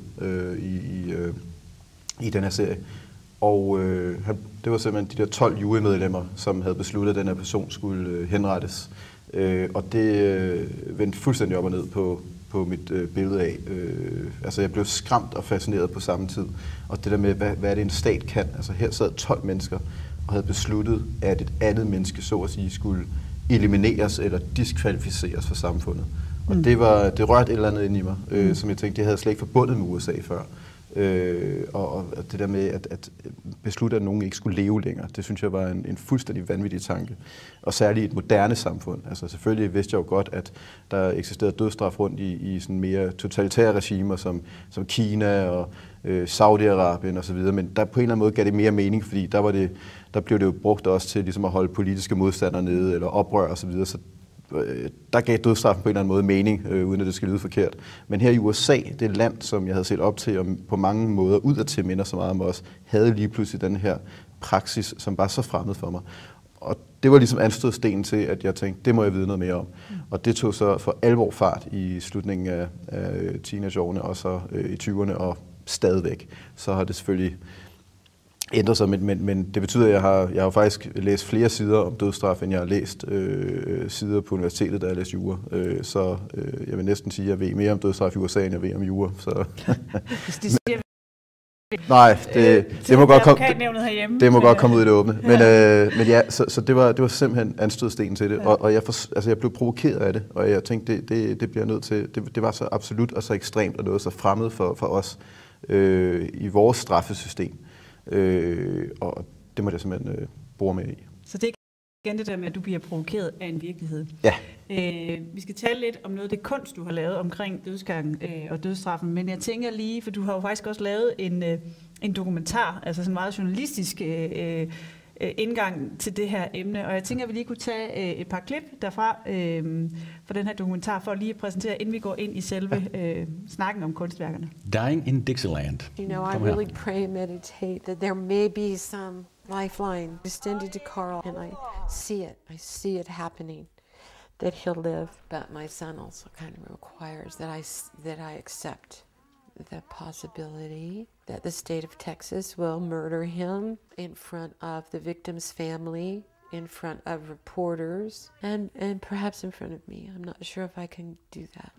i den her serie. Og det var simpelthen de der 12 jurymedlemmer, som havde besluttet, at den her person skulle henrettes. Og det vendte fuldstændig op og ned på mit billede af. Altså jeg blev skræmt og fascineret på samme tid. Og det der med, hvad er det en stat kan? Altså her sad 12 mennesker og havde besluttet, at et andet menneske, så at sige, skulle elimineres eller diskvalificeres fra samfundet. Og det rørte et eller andet ind i mig, som jeg tænkte, det havde jeg slet ikke forbundet med USA før. Og det der med at beslutte, at nogen ikke skulle leve længere, det synes jeg var en fuldstændig vanvittig tanke. Og særligt i et moderne samfund. Altså selvfølgelig vidste jeg jo godt, at der eksisterede dødsstraf rundt i sådan mere totalitære regimer som Kina og Saudi-Arabien osv., men der på en eller anden måde gav det mere mening, fordi der blev det jo brugt også til ligesom at holde politiske modstandere nede eller oprør osv., så der gav dødsstraffen på en eller anden måde mening, uden at det skal lyde forkert. Men her i USA, det land, som jeg havde set op til, og på mange måder udadtil minder så meget om os, havde lige pludselig den her praksis, som var så fremmed for mig. Og det var ligesom anstødstenen til, at jeg tænkte, det må jeg vide noget mere om. Og det tog så for alvor fart i slutningen af teenageårene, og så i 20'erne, og stadigvæk. Så har det selvfølgelig ændret sig, men det betyder, at jeg har faktisk læst flere sider om dødsstraf, end jeg har læst sider på universitetet, da jeg læste jura. Så jeg vil næsten sige, at jeg ved mere om dødsstraf i USA, end jeg ved om jura. Så. Nej, det må godt komme ud i det åbne. Men ja, så det var simpelthen anstødstenen til det, og jeg blev provokeret af det, og jeg tænkte, det bliver nødt til, det var så absolut og så ekstremt, og noget så fremmed for os i vores straffesystem. Og det må jeg simpelthen bore med i. Så det er igen det der med, at du bliver provokeret af en virkelighed. Ja. Vi skal tale lidt om noget af det kunst, du har lavet omkring dødsgangen og dødsstraffen, men jeg tænker lige, for du har jo faktisk også lavet en dokumentar, altså sådan en meget journalistisk indgang til det her emne, og jeg tænker, at vi lige kunne tage et par klip derfra for den her dokumentar, for lige at præsentere, inden vi går ind i selve snakken om kunstværkerne. Dying in Dixieland. You know, I really pray and meditate that there may be some lifeline extended to Carl, and I see it happening, that he'll live. But my son also kind of requires that I accept the possibility that the state of Texas will murder him in front of the victim's family, in front of reporters, and perhaps in front of me. I'm not sure if I can do that.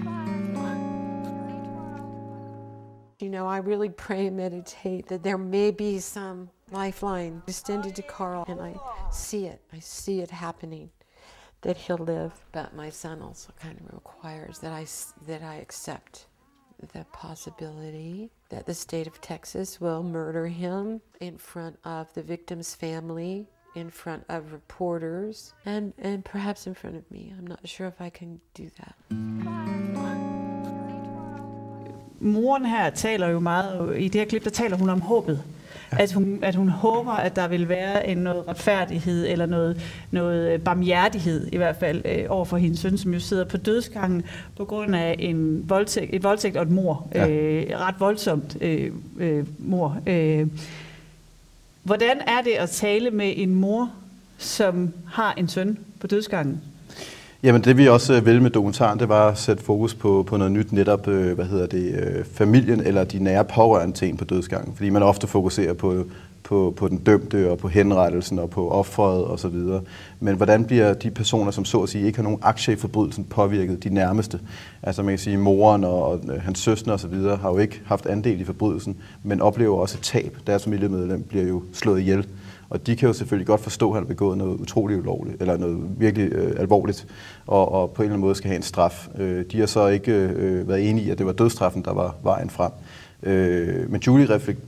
You know, I really pray and meditate that there may be some lifeline extended to Carl, and I see it happening, that he'll live. But my son also kind of requires that I accept the possibility that the state of Texas will murder him in front of the victim's family, in front of reporters, and perhaps in front of me. I'm not sure if I can do that. Moren her taler jo meget, i det her klip, der taler hun om håbet. At hun håber, at der vil være noget retfærdighed eller noget barmhjertighed i hvert fald over for hendes søn, som jo sidder på dødsgangen på grund af et voldtægt og et mord. Ja. Ret voldsomt mord. Hvordan er det at tale med en mor, som har en søn på dødsgangen? Jamen det vi også vil med dokumentaren, det var at sætte fokus på noget nyt, netop familien eller de nære pårørende til en på dødsgangen. Fordi man ofte fokuserer på den dømte og på henrettelsen og på offeret osv. Men hvordan bliver de personer, som så at sige ikke har nogen aktie i forbrydelsen, påvirket, de nærmeste? Altså man kan sige, moren og hans søstre osv. har jo ikke haft andel i forbrydelsen, men oplever også et tab. Deres familiemedlem bliver jo slået ihjel. Og de kan jo selvfølgelig godt forstå, at han har begået noget utroligt ulovligt, eller noget virkelig alvorligt, og på en eller anden måde skal have en straf. De har så ikke været enige i, at det var dødsstraffen, der var vejen frem. Men Julie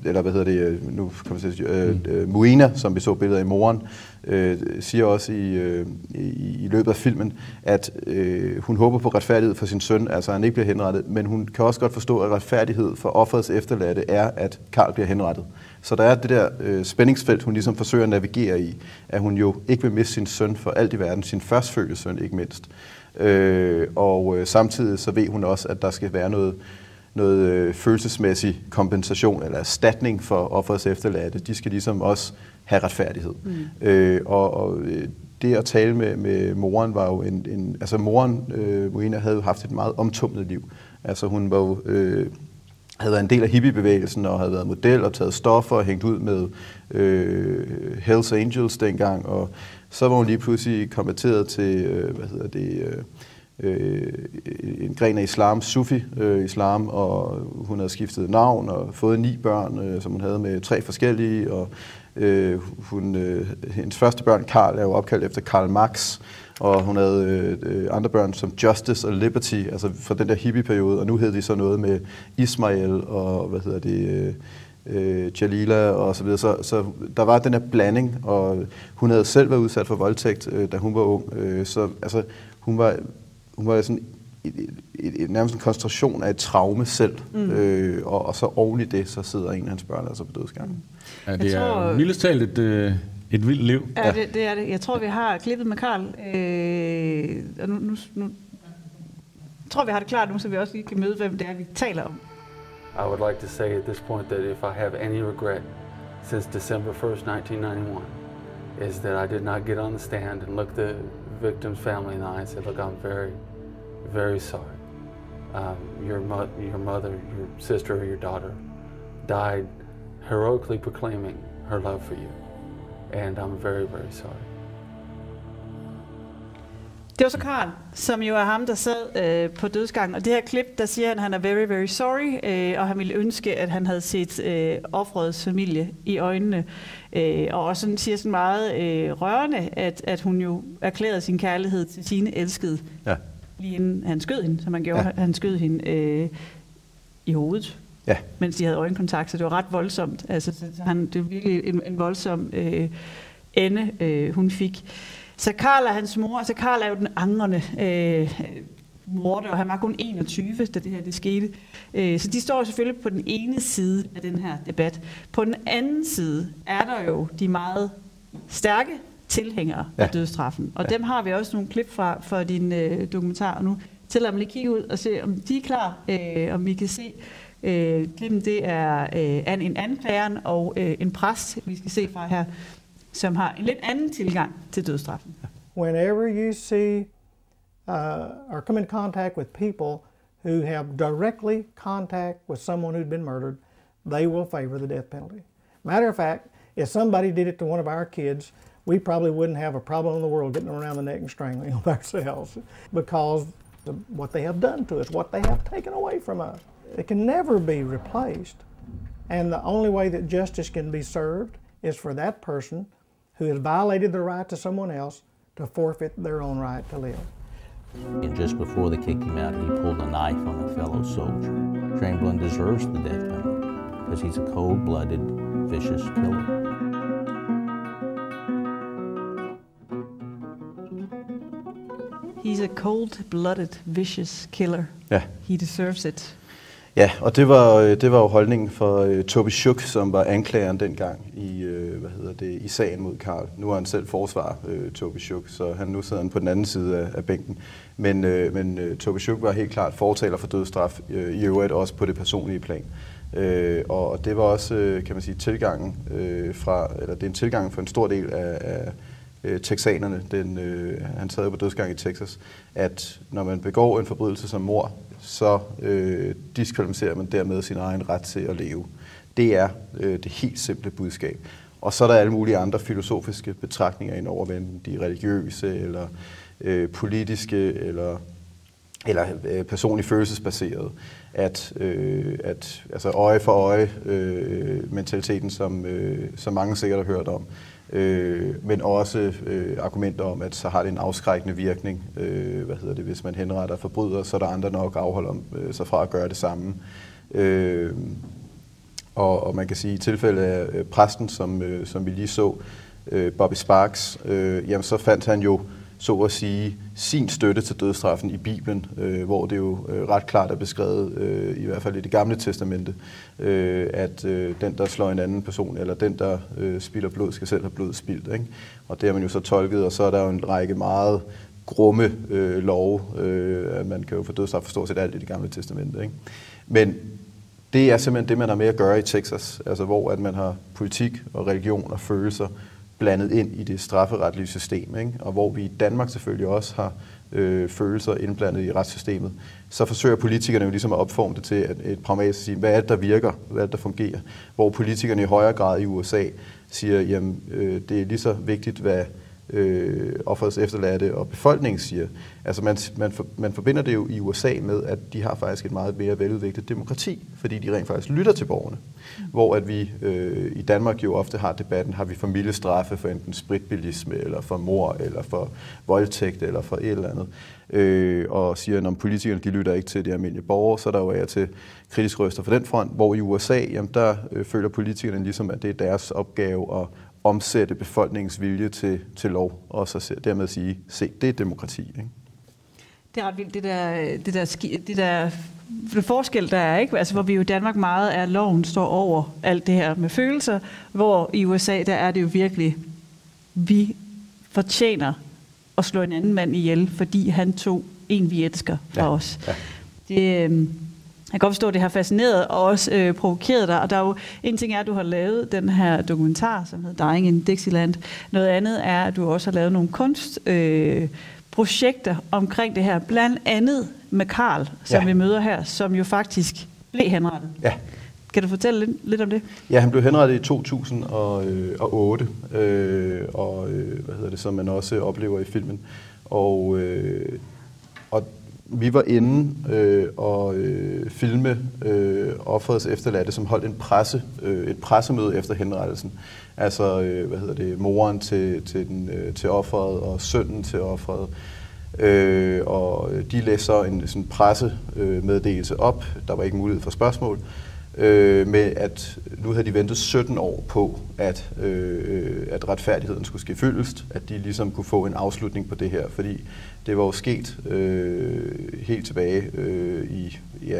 Moina, som vi så billeder i moren, siger også i løbet af filmen, at hun håber på retfærdighed for sin søn, altså han ikke bliver henrettet, men hun kan også godt forstå, at retfærdighed for offerets efterladte er, at Karl bliver henrettet. Så der er det der spændingsfelt, hun ligesom forsøger at navigere i, at hun jo ikke vil miste sin søn for alt i verden, sin førstfødte søn ikke mindst. Og samtidig så ved hun også, at der skal være noget følelsesmæssig kompensation eller erstatning for offerets efterladte. De skal ligesom også have retfærdighed. Og det at tale med moren var jo altså moren, Moina, havde jo haft et meget omtumlet liv. Altså hun var jo, havde været en del af hippiebevægelsen og havde været model og taget stoffer og hængt ud med Hells Angels dengang, og så var hun lige pludselig konverteret til, en gren af islam, Sufi-islam, og hun havde skiftet navn og fået 9 børn, som hun havde med 3 forskellige, og hendes første børn, Karl, er jo opkaldt efter Karl Marx, og hun havde andre børn som Justice og Liberty, altså fra den der hippie-periode, og nu hed de så noget med Ismail og Jalila og så videre. Så der var den her blanding, og hun havde selv været udsat for voldtægt, da hun var ung. Så altså, hun var sådan nærmest en koncentration af et traume selv, og så oven i det, så sidder en af hans børn altså på dødsgangen. Ja, det er mildest talt et vildt liv. Ja, det er det. Jeg tror, vi har klippet med Karl. Og nu tror vi har det klart nu, så vi også lige kan møde, hvem det er, vi taler om. I would like to say at this point that if I have any regret since December 1st, 1991, is that I did not get on the stand and look the victim's family in the eye and say, look, I'm very, very sorry. Your mother, your sister, or your daughter died heroically proclaiming her love for you. And I'm very, very sorry. Det var så Karl, som jo er ham, der sad på dødsgangen. Og det her klip, der siger han er very, very sorry, og han ville ønske, at han havde set offerets familie i øjnene. Og også sådan, siger sådan meget rørende, at hun jo erklærede sin kærlighed til sine elskede, lige inden han skød hende, som han gjorde. Han skød hende i hovedet, mens de havde øjenkontakt, så det var ret voldsomt. Altså, det var virkelig en voldsom ende, hun fik. Så Karl er hans mor, altså Karl er jo den angrende morder, og han var kun 21, da det her det skete. Så de står selvfølgelig på den ene side af den her debat. På den anden side er der jo de meget stærke tilhængere af dødsstraffen, og dem har vi også nogle klip fra for din dokumentar. Og nu tillader mig lige kigge ud og se, om de er klar, om vi kan se. Klippen, det er en anklageren og en præst, vi skal se fra her, som har en lidt anden tilgang til dødsstraffen. Whenever you see or come in contact with people who have directly contact with someone who's been murdered, they will favor the death penalty. Matter of fact, if somebody did it to one of our kids, we probably wouldn't have a problem in the world getting around the neck and strangling them ourselves, because of what they have done to us, what they have taken away from us. It can never be replaced. And the only way that justice can be served is for that person who has violated the right to someone else to forfeit their own right to live. And just before they kicked him out, he pulled a knife on a fellow soldier. Chamberlain deserves the death penalty because he's a cold-blooded, vicious killer. He's a cold-blooded, vicious killer. Ja. He deserves it. Ja, og det var jo holdningen for Toby Schuck, som var anklageren dengang i sagen mod Karl. Nu er han selv forsvar, Toby Schuck, så nu sidder han på den anden side af bænken. Men Toby Schuck var helt klart fortaler for dødsstraf, i øvrigt også på det personlige plan. Og det var også, kan man sige, tilgangen det er en tilgang for en stor del af texanerne. Han sad på dødsgang i Texas, at når man begår en forbrydelse som mord, så diskvalificerer man dermed sin egen ret til at leve. Det er det helt simple budskab. Og så er der alle mulige andre filosofiske betragtninger indover, enten de religiøse, eller politiske, eller personligt følelsesbaserede. Altså øje for øje mentaliteten, som mange sikkert har hørt om. Men også argumenter om, at så har det en afskrækkende virkning. Hvis man henretter forbryder, så er der andre nok afholder sig fra at gøre det samme. Og man kan sige, i tilfælde af præsten, som vi lige så, Bobby Sparks, jamen så fandt han jo, så at sige, sin støtte til dødsstraffen i Bibelen, hvor det jo ret klart er beskrevet, i hvert fald i Det Gamle Testamente, at den, der slår en anden person, eller den, der spilder blod, skal selv have blod spildt. Ikke? Og det har man jo så tolket, og så er der jo en række meget grumme love, at man kan jo få dødsstraf for stort set alt i Det Gamle Testamente. Ikke? Men det er simpelthen det, man har med at gøre i Texas, altså hvor at man har politik og religion og følelser blandet ind i det strafferetlige system, ikke? Og hvor vi i Danmark selvfølgelig også har følelser indblandet i retssystemet, så forsøger politikerne jo ligesom at opforme det til et pragmatisk at sige, hvad er det, der virker, hvad er det, der fungerer, hvor politikerne i højere grad i USA siger, jamen det er lige så vigtigt, hvad offerets efterladte og befolkningen siger. Altså man forbinder det jo i USA med, at de har faktisk et meget mere veludviklet demokrati, fordi de rent faktisk lytter til borgerne. Hvor at vi i Danmark jo ofte har debatten, har vi familiestraffe for enten spritbilisme, eller for mord, eller for voldtægt, eller for et eller andet. Og siger, at når politikerne de lytter ikke til de almindelige borgere, så er der jo af til kritisk røster for den front, hvor i USA, jamen der føler politikerne ligesom, at det er deres opgave at omsætte befolkningens vilje til lov, og så dermed sige, se, det er demokrati. Ikke? Det er ret vildt, det der forskel, der er, ikke? Altså, hvor vi jo i Danmark meget er, loven står over alt det her med følelser, hvor i USA, der er det jo virkelig, vi fortjener at slå en anden mand ihjel, fordi han tog en, vi elsker fra os. Ja. Jeg kan godt forstå, at det har fascineret og også provokeret dig, og der er jo en ting er, at du har lavet den her dokumentar, som hedder Dying in Dixieland. Noget andet er, at du også har lavet nogle kunstprojekter omkring det her, blandt andet med Karl, som vi møder her, som jo faktisk blev henrettet. Ja. Kan du fortælle lidt om det? Ja, han blev henrettet i 2008, som man også oplever i filmen. Og vi var inde og filme offerets efterladte, som holdt et pressemøde efter henrettelsen. Altså, moren til offeret og sønnen til offeret. Og de læste så en sådan pressemeddelelse op. Der var ikke mulighed for spørgsmål. Med at nu havde de ventet 17 år på, at retfærdigheden skulle ske fyldest, at de ligesom kunne få en afslutning på det her, fordi det var jo sket helt tilbage i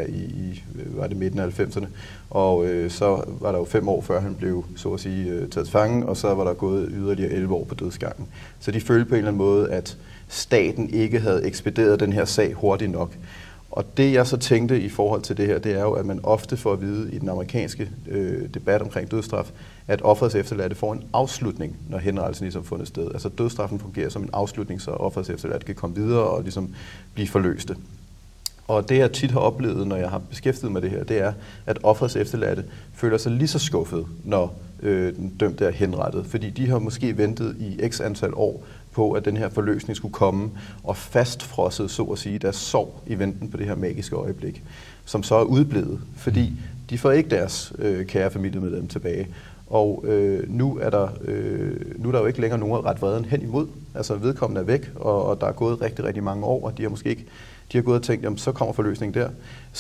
var det midten af 90'erne, og så var der jo 5 år før han blev, så at sige, taget til fange, og så var der gået yderligere 11 år på dødsgangen. Så de følte på en eller anden måde, at staten ikke havde ekspederet den her sag hurtigt nok. Og det jeg så tænkte i forhold til det her, det er jo, at man ofte får at vide i den amerikanske debat omkring dødsstraf, at offerets efterladte får en afslutning, når henrettelsen ligesom fundet sted. Altså dødsstraffen fungerer som en afslutning, så offerets efterladte kan komme videre og ligesom blive forløste. Og det jeg tit har oplevet, når jeg har beskæftiget mig med det her, det er, at offerets efterladte føler sig lige så skuffet, når den dømte er henrettet. Fordi de har måske ventet i x antal år på, at den her forløsning skulle komme, og fastfrosset, så at sige, deres sorg i venten på det her magiske øjeblik, som så er udblevet, fordi de får ikke deres kære familiemedlem tilbage. Og nu er der jo ikke længere nogen at rette vreden hen imod. Altså vedkommende er væk, og der er gået rigtig, rigtig mange år, og de har gået og tænkt, jamen så kommer forløsningen der.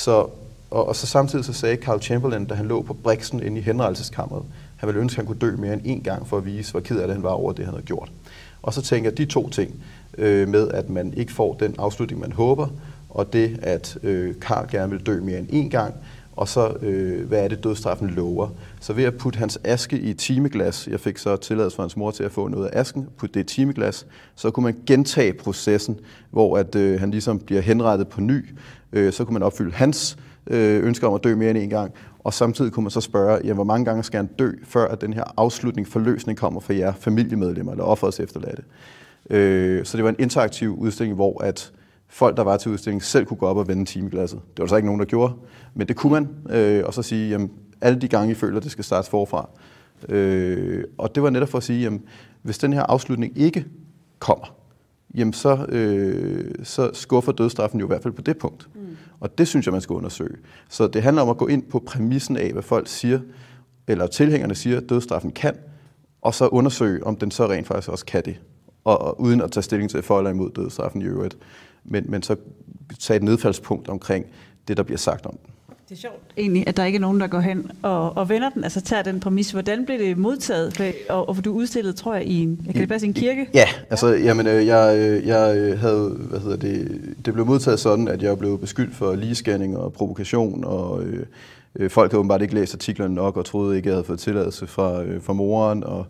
Og så samtidig så sagde Carl Chamberlain, da han lå på briksen inde i henrettelseskammeret, han ville ønske, at han kunne dø mere end en gang for at vise, hvor ked af det han var over det, han havde gjort. Og så tænker jeg, de to ting med, at man ikke får den afslutning, man håber, og det, at Karl gerne vil dø mere end en gang, og så, hvad er det, dødsstraffen lover. Så ved at putte hans aske i et timeglas, jeg fik så tilladelse for hans mor til at få noget af asken, putte det i et timeglas, så kunne man gentage processen, hvor at, han ligesom bliver henrettet på ny. Så kunne man opfylde hans ønsker om at dø mere end en gang, og samtidig kunne man så spørge, jamen, hvor mange gange skal han dø, før at den her afslutning, forløsning kommer fra jer familiemedlemmer eller offerets efterladte. Så det var en interaktiv udstilling, hvor at folk, der var til udstillingen, selv kunne gå op og vende timeglasset. Det var så ikke nogen, der gjorde, men det kunne man, og så sige, jamen, alle de gange, I føler, det skal startes forfra. Og det var netop for at sige, jamen, hvis den her afslutning ikke kommer, jamen så skuffer dødsstraffen jo i hvert fald på det punkt. Og det synes jeg, man skal undersøge. Så det handler om at gå ind på præmissen af, hvad folk siger, eller tilhængerne siger, at dødsstraffen kan, og så undersøge, om den så rent faktisk også kan det. Og uden at tage stilling til for eller imod dødsstraffen i øvrigt. Men så tage et nedfaldspunkt omkring det, der bliver sagt om den. Det er sjovt egentlig, at der ikke er nogen, der går hen og vender den, altså tager den præmis. Hvordan blev det modtaget? Og du udstillede, tror jeg, i en kirke? Ja, altså, jamen, jeg havde, det blev modtaget sådan, at jeg blev beskyldt for ligescanning og provokation, og folk havde åbenbart ikke læst artiklerne nok, og troede ikke, jeg havde fået tilladelse fra moren, og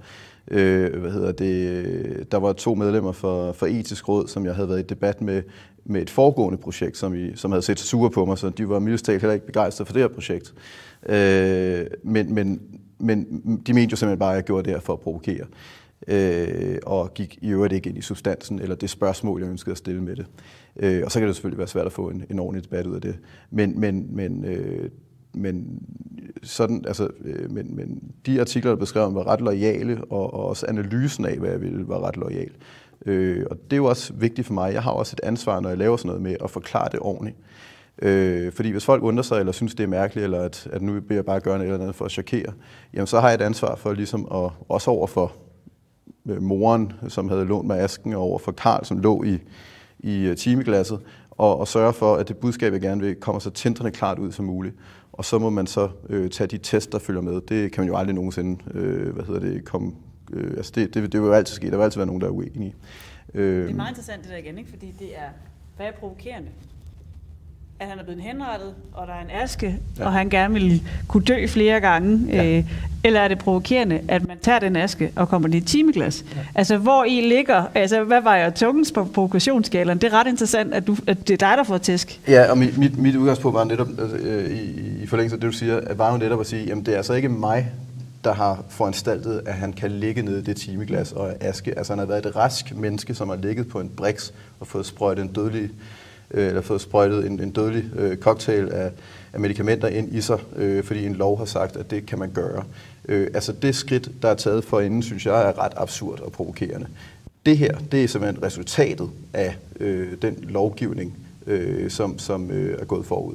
der var 2 medlemmer for etisk råd, som jeg havde været i debat med et foregående projekt, som havde set sure på mig, så de var mildest talt heller ikke begejstrede for det her projekt. Men de mente jo simpelthen bare, at jeg gjorde det her for at provokere, og gik i øvrigt ikke ind i substansen, eller det spørgsmål, jeg ønskede at stille med det. Og så kan det selvfølgelig være svært at få en ordentlig debat ud af det. Men de artikler, der beskrev, var ret loyale, og også analysen af, hvad jeg ville, var ret loyal. Og det er jo også vigtigt for mig. Jeg har også et ansvar, når jeg laver sådan noget med at forklare det ordentligt. Fordi hvis folk undrer sig, eller synes, det er mærkeligt, eller at nu vil jeg bare gøre noget eller andet for at chokere, jamen så har jeg et ansvar for ligesom at, også over for moren, som havde lånt mig asken, og over for Karl, som lå i timeglasset, og sørge for, at det budskab, jeg gerne vil, kommer så tindrende klart ud som muligt. Og så må man så tage de test, der følger med. Det kan man jo aldrig nogensinde, komme... det vil jo altid ske. Der vil altid være nogen, der er uenige. Det er meget interessant det der igen, ikke? Fordi det er, hvad er provokerende? At han er blevet henrettet, og der er en aske, og han gerne vil kunne dø flere gange. Eller er det provokerende, at man tager den aske og kommer i et timeglas? Altså, hvor i ligger, altså, hvad var jeg tungens på provokationsskalaen? Det er ret interessant, at det er dig, der får tæsk. Ja, og mit udgangspunkt var netop, i forlængelse af det, du siger, var jo netop at sige, jamen det er altså ikke mig, der har foranstaltet, at han kan ligge nede i det timeglas og aske. Altså han har været et rask menneske, som har ligget på en briks og fået sprøjtet en dødelig cocktail af medicamenter ind i sig, fordi en lov har sagt, at det kan man gøre. Altså det skridt, der er taget forinden, synes jeg er ret absurd og provokerende. Det her, det er simpelthen resultatet af den lovgivning, som er gået forud.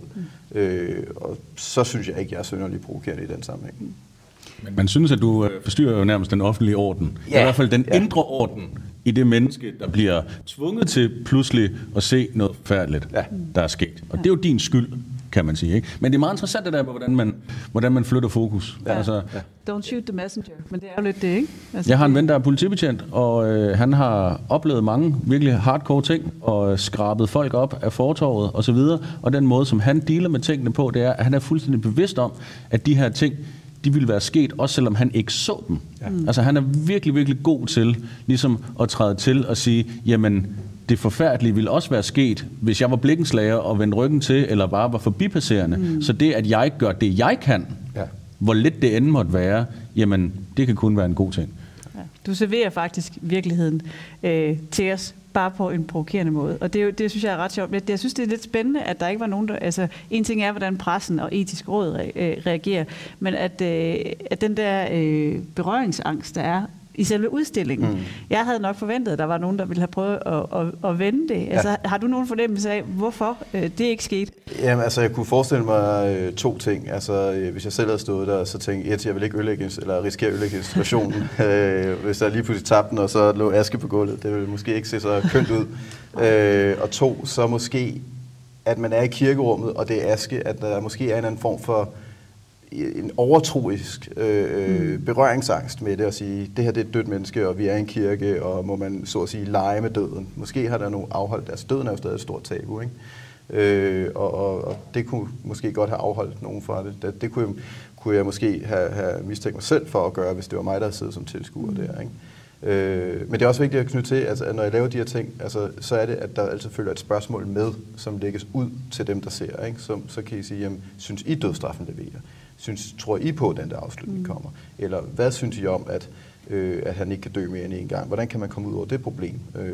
Og så synes jeg ikke, jeg er synderligt provokerende i den sammenhæng. Men man synes, at du forstyrrer jo nærmest den offentlige orden. Ja. I hvert fald den indre orden i det menneske, der bliver tvunget til pludselig at se noget forfærdeligt, der er sket. Og det er jo din skyld, kan man sige. Ikke? Men det er meget interessant det der, hvordan man flytter fokus. Ja. Altså, don't shoot the messenger, men det er jo lidt det, ikke? Altså, jeg har en ven, der er politibetjent, og han har oplevet mange virkelig hardcore ting, og skrabet folk op af fortovet og så videre. Og den måde, som han dealer med tingene på, det er, at han er fuldstændig bevidst om, at de her ting, de ville være sket, også selvom han ikke så dem. Ja. Altså han er virkelig, virkelig god til ligesom at træde til og sige, jamen det forfærdelige ville også være sket, hvis jeg var blikkenslager og vendte ryggen til, eller bare var forbipasserende. Så det, at jeg gør det, jeg kan, hvor lidt det end måtte være, jamen det kan kun være en god ting. Ja. Du serverer faktisk virkeligheden til os, bare på en provokerende måde. Og det synes jeg er ret sjovt. Jeg synes, det er lidt spændende, at der ikke var nogen, der... Altså, en ting er, hvordan pressen og etisk råd reagerer, men at den der berøringsangst, der er i selve udstillingen. Jeg havde nok forventet, at der var nogen, der ville have prøvet at vende det. Altså, har du nogen fornemmelse af, hvorfor det ikke skete? Jamen, altså, jeg kunne forestille mig 2 ting. Altså, hvis jeg selv havde stået der, så tænkte jeg vil ikke risikere at ødelægge institutionen. Hvis jeg lige pludselig tabte den, og så lå aske på gulvet. Det ville måske ikke se så kønt ud. Og 2, så måske, at man er i kirkerummet, og det er aske, at der måske er en anden form for en overtroisk berøringsangst med det at sige, det her det er et dødt menneske, og vi er i en kirke, og må man så at sige lege med døden. Måske har der nogen afholdt, altså døden er jo stadig et stort tabu, ikke? Og det kunne måske godt have afholdt nogen fra det. Det kunne jeg måske have mistænkt mig selv for at gøre, hvis det var mig, der sidder som tilskuer der, ikke? Men det er også vigtigt at knytte til, altså, at når jeg laver de her ting, altså, så er det, at der altid følger et spørgsmål med, som lægges ud til dem, der ser, ikke? Så kan I sige, jamen, synes I dødsstraffen leverer? Tror I på, at den der afslutning kommer? Eller hvad synes I om, at han ikke kan dø mere end en gang? Hvordan kan man komme ud over det problem?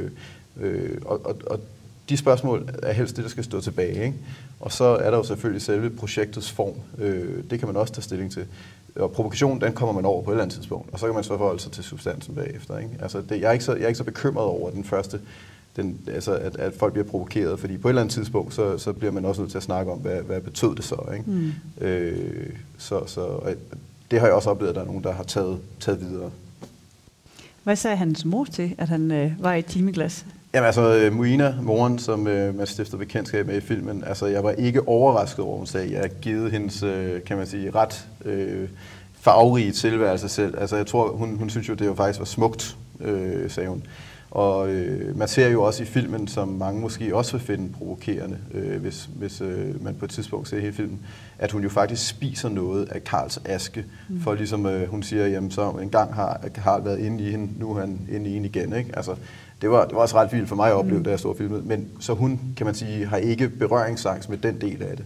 Og de spørgsmål er helst det, der skal stå tilbage, ikke? Og så er der jo selvfølgelig selve projektets form. Det kan man også tage stilling til. Og provokationen, den kommer man over på et eller andet tidspunkt. Og så kan man så forholde sig til substansen bagefter, ikke? Altså, jeg er ikke så bekymret over den første, at folk bliver provokeret, fordi på et eller andet tidspunkt, så bliver man også nødt til at snakke om, hvad betød det så, ikke? Så det har jeg også oplevet, at der er nogen, der har taget videre. Hvad sagde hans mor til, at han var i et timeglas? Jamen altså, Muina, moren, som man stifter bekendtskab med i filmen, altså jeg var ikke overrasket over, hun sagde, jeg har givet hendes, kan man sige, ret farverige tilværelse selv. Altså jeg tror, hun synes jo, det jo faktisk var smukt, sagde hun. Og man ser jo også i filmen, som mange måske også vil finde provokerende, hvis man på et tidspunkt ser hele filmen, at hun jo faktisk spiser noget af Karls aske, for ligesom hun siger, jamen så en gang har Karl været inde i hende, nu er han inde i hende igen, ikke? Altså, det var også ret vildt for mig at opleve, da jeg stod filmet, men så hun, kan man sige, har ikke berøringsangst med den del af det.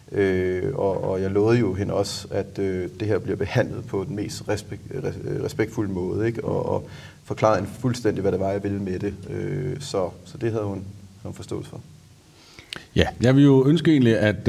Og jeg lovede jo hende også, at det her bliver behandlet på den mest respektfulde måde, ikke? Og forklarede hende fuldstændig, hvad det var, jeg ville med det. Så det havde hun forståelse for. Ja, jeg vil jo ønske egentlig, at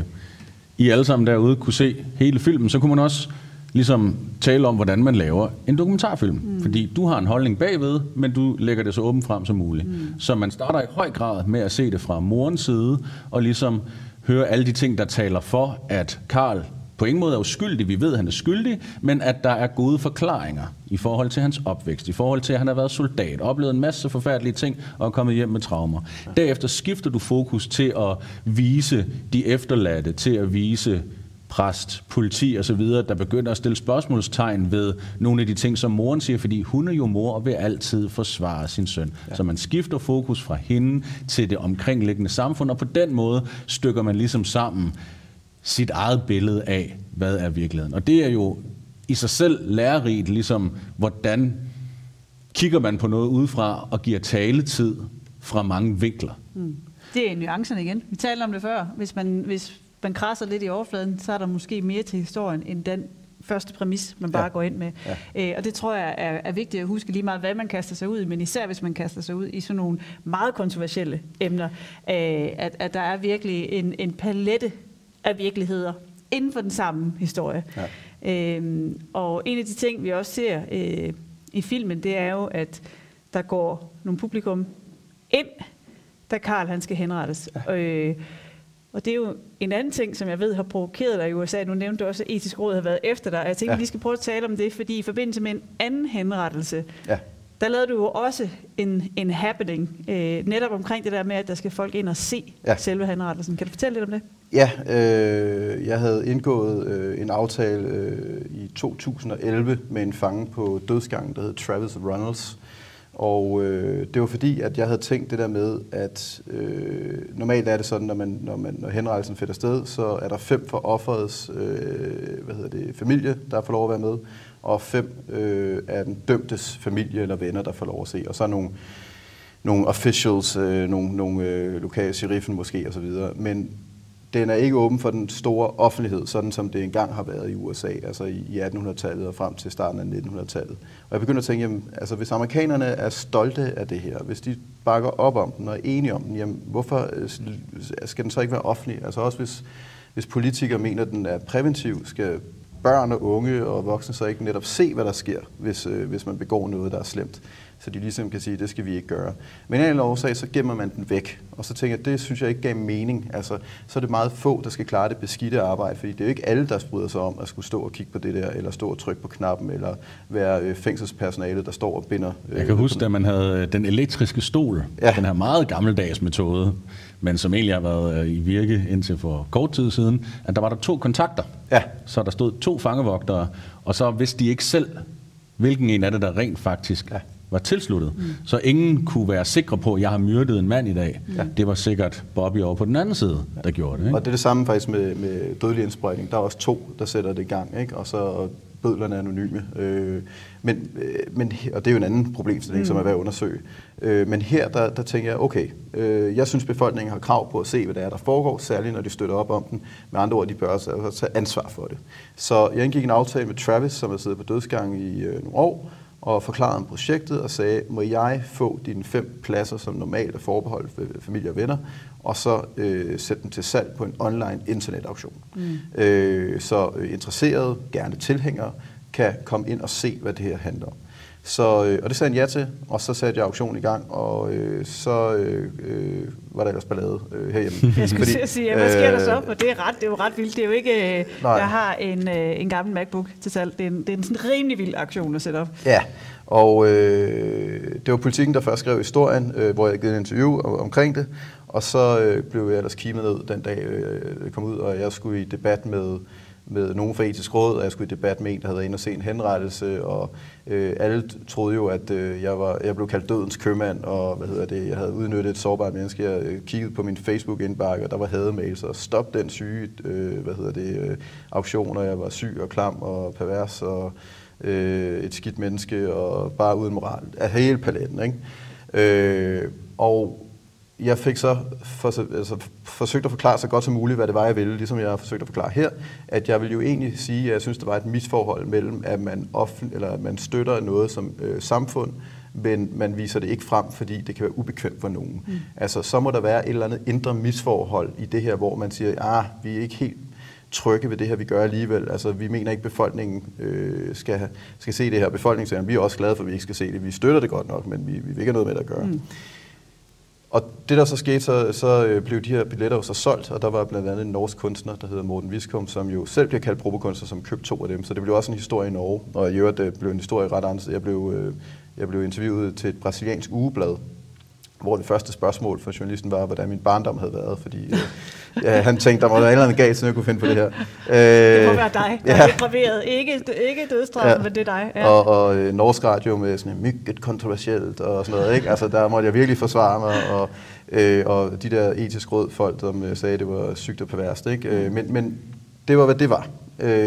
I alle sammen derude kunne se hele filmen. Så kunne man også ligesom tale om, hvordan man laver en dokumentarfilm. Fordi du har en holdning bagved, men du lægger det så åbent frem som muligt. Så man starter i høj grad med at se det fra morens side, og ligesom høre alle de ting, der taler for, at Karl på ingen måde er uskyldig. Vi ved, at han er skyldig, men at der er gode forklaringer i forhold til hans opvækst, i forhold til, at han har været soldat, oplevet en masse forfærdelige ting og er kommet hjem med traumer. Derefter skifter du fokus til at vise de efterladte, til at vise præst, politi og så videre, der begynder at stille spørgsmålstegn ved nogle af de ting, som moren siger, fordi hun er jo mor og vil altid forsvare sin søn. Ja. Så man skifter fokus fra hende til det omkringliggende samfund, og på den måde stykker man ligesom sammen sit eget billede af, hvad er virkeligheden. Og det er jo i sig selv lærerigt, ligesom hvordan kigger man på noget udefra og giver taletid fra mange vinkler. Det er nuancerne igen. Vi talte om det før. Hvis man krasser lidt i overfladen, så er der måske mere til historien end den første præmis, man bare går ind med. Ja. Og det tror jeg er vigtigt at huske lige meget, hvad man kaster sig ud i, men især hvis man kaster sig ud i sådan nogle meget kontroversielle emner, at der er virkelig en palette af virkeligheder inden for den samme historie. Ja. Og en af de ting, vi også ser i filmen, det er jo, at der går nogle publikum ind, da Karl han skal henrettes. Ja. Og det er jo en anden ting, som jeg ved har provokeret dig i USA. Nu nævnte du også, at Etisk Råd har været efter dig. Jeg tænkte, at vi skal prøve at tale om det, fordi i forbindelse med en anden henrettelse, der lavede du jo også en happening, netop omkring det der med, at der skal folk ind og se selve henrettelsen. Kan du fortælle lidt om det? Ja, jeg havde indgået en aftale i 2011 med en fange på dødsgangen, der hed Travis Runnels. Og det var fordi, at jeg havde tænkt det der med, at normalt er det sådan, når henrettelsen finder sted, så er der 5 for offerets familie, der får lov at være med, og 5 af den dømtes familie eller venner, der får lov at se. Og så er nogle officials, nogle lokale sheriffen måske osv. Men den er ikke åben for den store offentlighed, sådan som det engang har været i USA, altså i 1800-tallet og frem til starten af 1900-tallet. Og jeg begynder at tænke, jamen, altså hvis amerikanerne er stolte af det her, hvis de bakker op om den og er enige om den, jamen hvorfor skal den så ikke være offentlig? Altså også hvis politikere mener, at den er præventiv, skal børn og unge og voksne så ikke netop se, hvad der sker, hvis man begår noget, der er slemt. Så de ligesom kan sige, at det skal vi ikke gøre. Men af en eller anden årsag, så gemmer man den væk. Og så tænker jeg, det synes jeg ikke gav mening. Altså, så er det meget få, der skal klare det beskidte arbejde, fordi det er jo ikke alle, der bryder sig om at skulle stå og kigge på det der, eller stå og trykke på knappen, eller være fængselspersonale, der står og binder. Jeg kan huske, da man havde den elektriske stol, den her meget gammeldags metode, men som egentlig har været i virke indtil for kort tid siden, at der var der 2 kontakter. Ja. Så der stod 2 fangevogtere, og så vidste de ikke selv, hvilken en af det, der rent faktisk var tilsluttet. Så ingen kunne være sikre på, at jeg har myrdet en mand i dag. Ja. Det var sikkert Bobby over på den anden side, der gjorde det. Ikke? Og det er det samme faktisk med dødelig indsprøjtning. Der er også 2, der sætter det i gang, ikke? Og så bødlerne er anonyme. Og det er jo en anden problemstilling, som er værd at undersøge. Men her, der tænker jeg, okay, jeg synes befolkningen har krav på at se, hvad der er, der foregår, særligt når de støtter op om den. Med andre ord, de bør også tage ansvar for det. Så jeg indgik en aftale med Travis, som har siddet på dødsgang i nogle år, og forklarede om projektet og sagde, må jeg få dine 5 pladser, som normalt er forbeholdt familie og venner, og så sætte dem til salg på en online internetauktion. Så interesserede, gerne tilhængere, kan komme ind og se, hvad det her handler om. Og det sagde han ja til, og så satte jeg auktionen i gang, og så var der ellers ballade herhjemme. Jeg skulle sige, hvad sker der så? For det er jo ret vildt. Det er jo ikke, jeg har en gammel MacBook til salg. Det er en sådan rimelig vild aktion at sætte op. Ja, og det var Politikken, der først skrev historien, hvor jeg gav et interview omkring det, og så blev jeg ellers kimet ned den dag, det kom ud, og jeg skulle i debat med nogen fra Etisk Råd, og jeg skulle i debat med en, der havde været inde og se en henrettelse, og alle troede jo, at jeg blev kaldt dødens købmand, og jeg havde udnyttet et sårbart menneske. Jeg kiggede på min Facebook-indbakke, og der var hademails, og stop den syge, auktion, og jeg var syg og klam og pervers, og et skidt menneske, og bare uden moral. Hele paletten, ikke? Og jeg fik så forsøgt at forklare så godt som muligt, hvad det var, jeg ville, ligesom jeg har forsøgt at forklare her, at jeg vil jo egentlig sige, at jeg synes, der var et misforhold mellem, at man støtter noget som samfund, men man viser det ikke frem, fordi det kan være ubekvemt for nogen. Altså, så må der være et eller andet indre misforhold i det her, hvor man siger, vi er ikke helt trygge ved det her, vi gør alligevel. Altså, vi mener ikke, befolkningen skal se det her. Befolkningen, vi er også glade for, at vi ikke skal se det. Vi støtter det godt nok, men vi vil ikke have noget med det at gøre. Og det der så skete, så blev de her billetter jo så solgt, og der var blandt andet en norsk kunstner, der hedder Morten Viskum, som jo selv bliver kaldt probokunstner, som købte 2 af dem. Så det blev også en historie i Norge, og i øvrigt det blev en historie ret andet. Jeg blev interviewet til et brasiliansk ugeblad, hvor det første spørgsmål for journalisten var, hvordan min barndom havde været, fordi han tænkte, der var noget andet galt, så jeg kunne finde på det her. Det må være dig, der er depraveret. Ikke dødstraffen, men det er dig. Ja. Og norsk radio med sådan mygget kontroversielt og sådan noget, ikke? Altså, der måtte jeg virkelig forsvare mig, og de der Etisk Råd folk, som sagde, det var sygt og perverst, ikke? Men det var, hvad det var.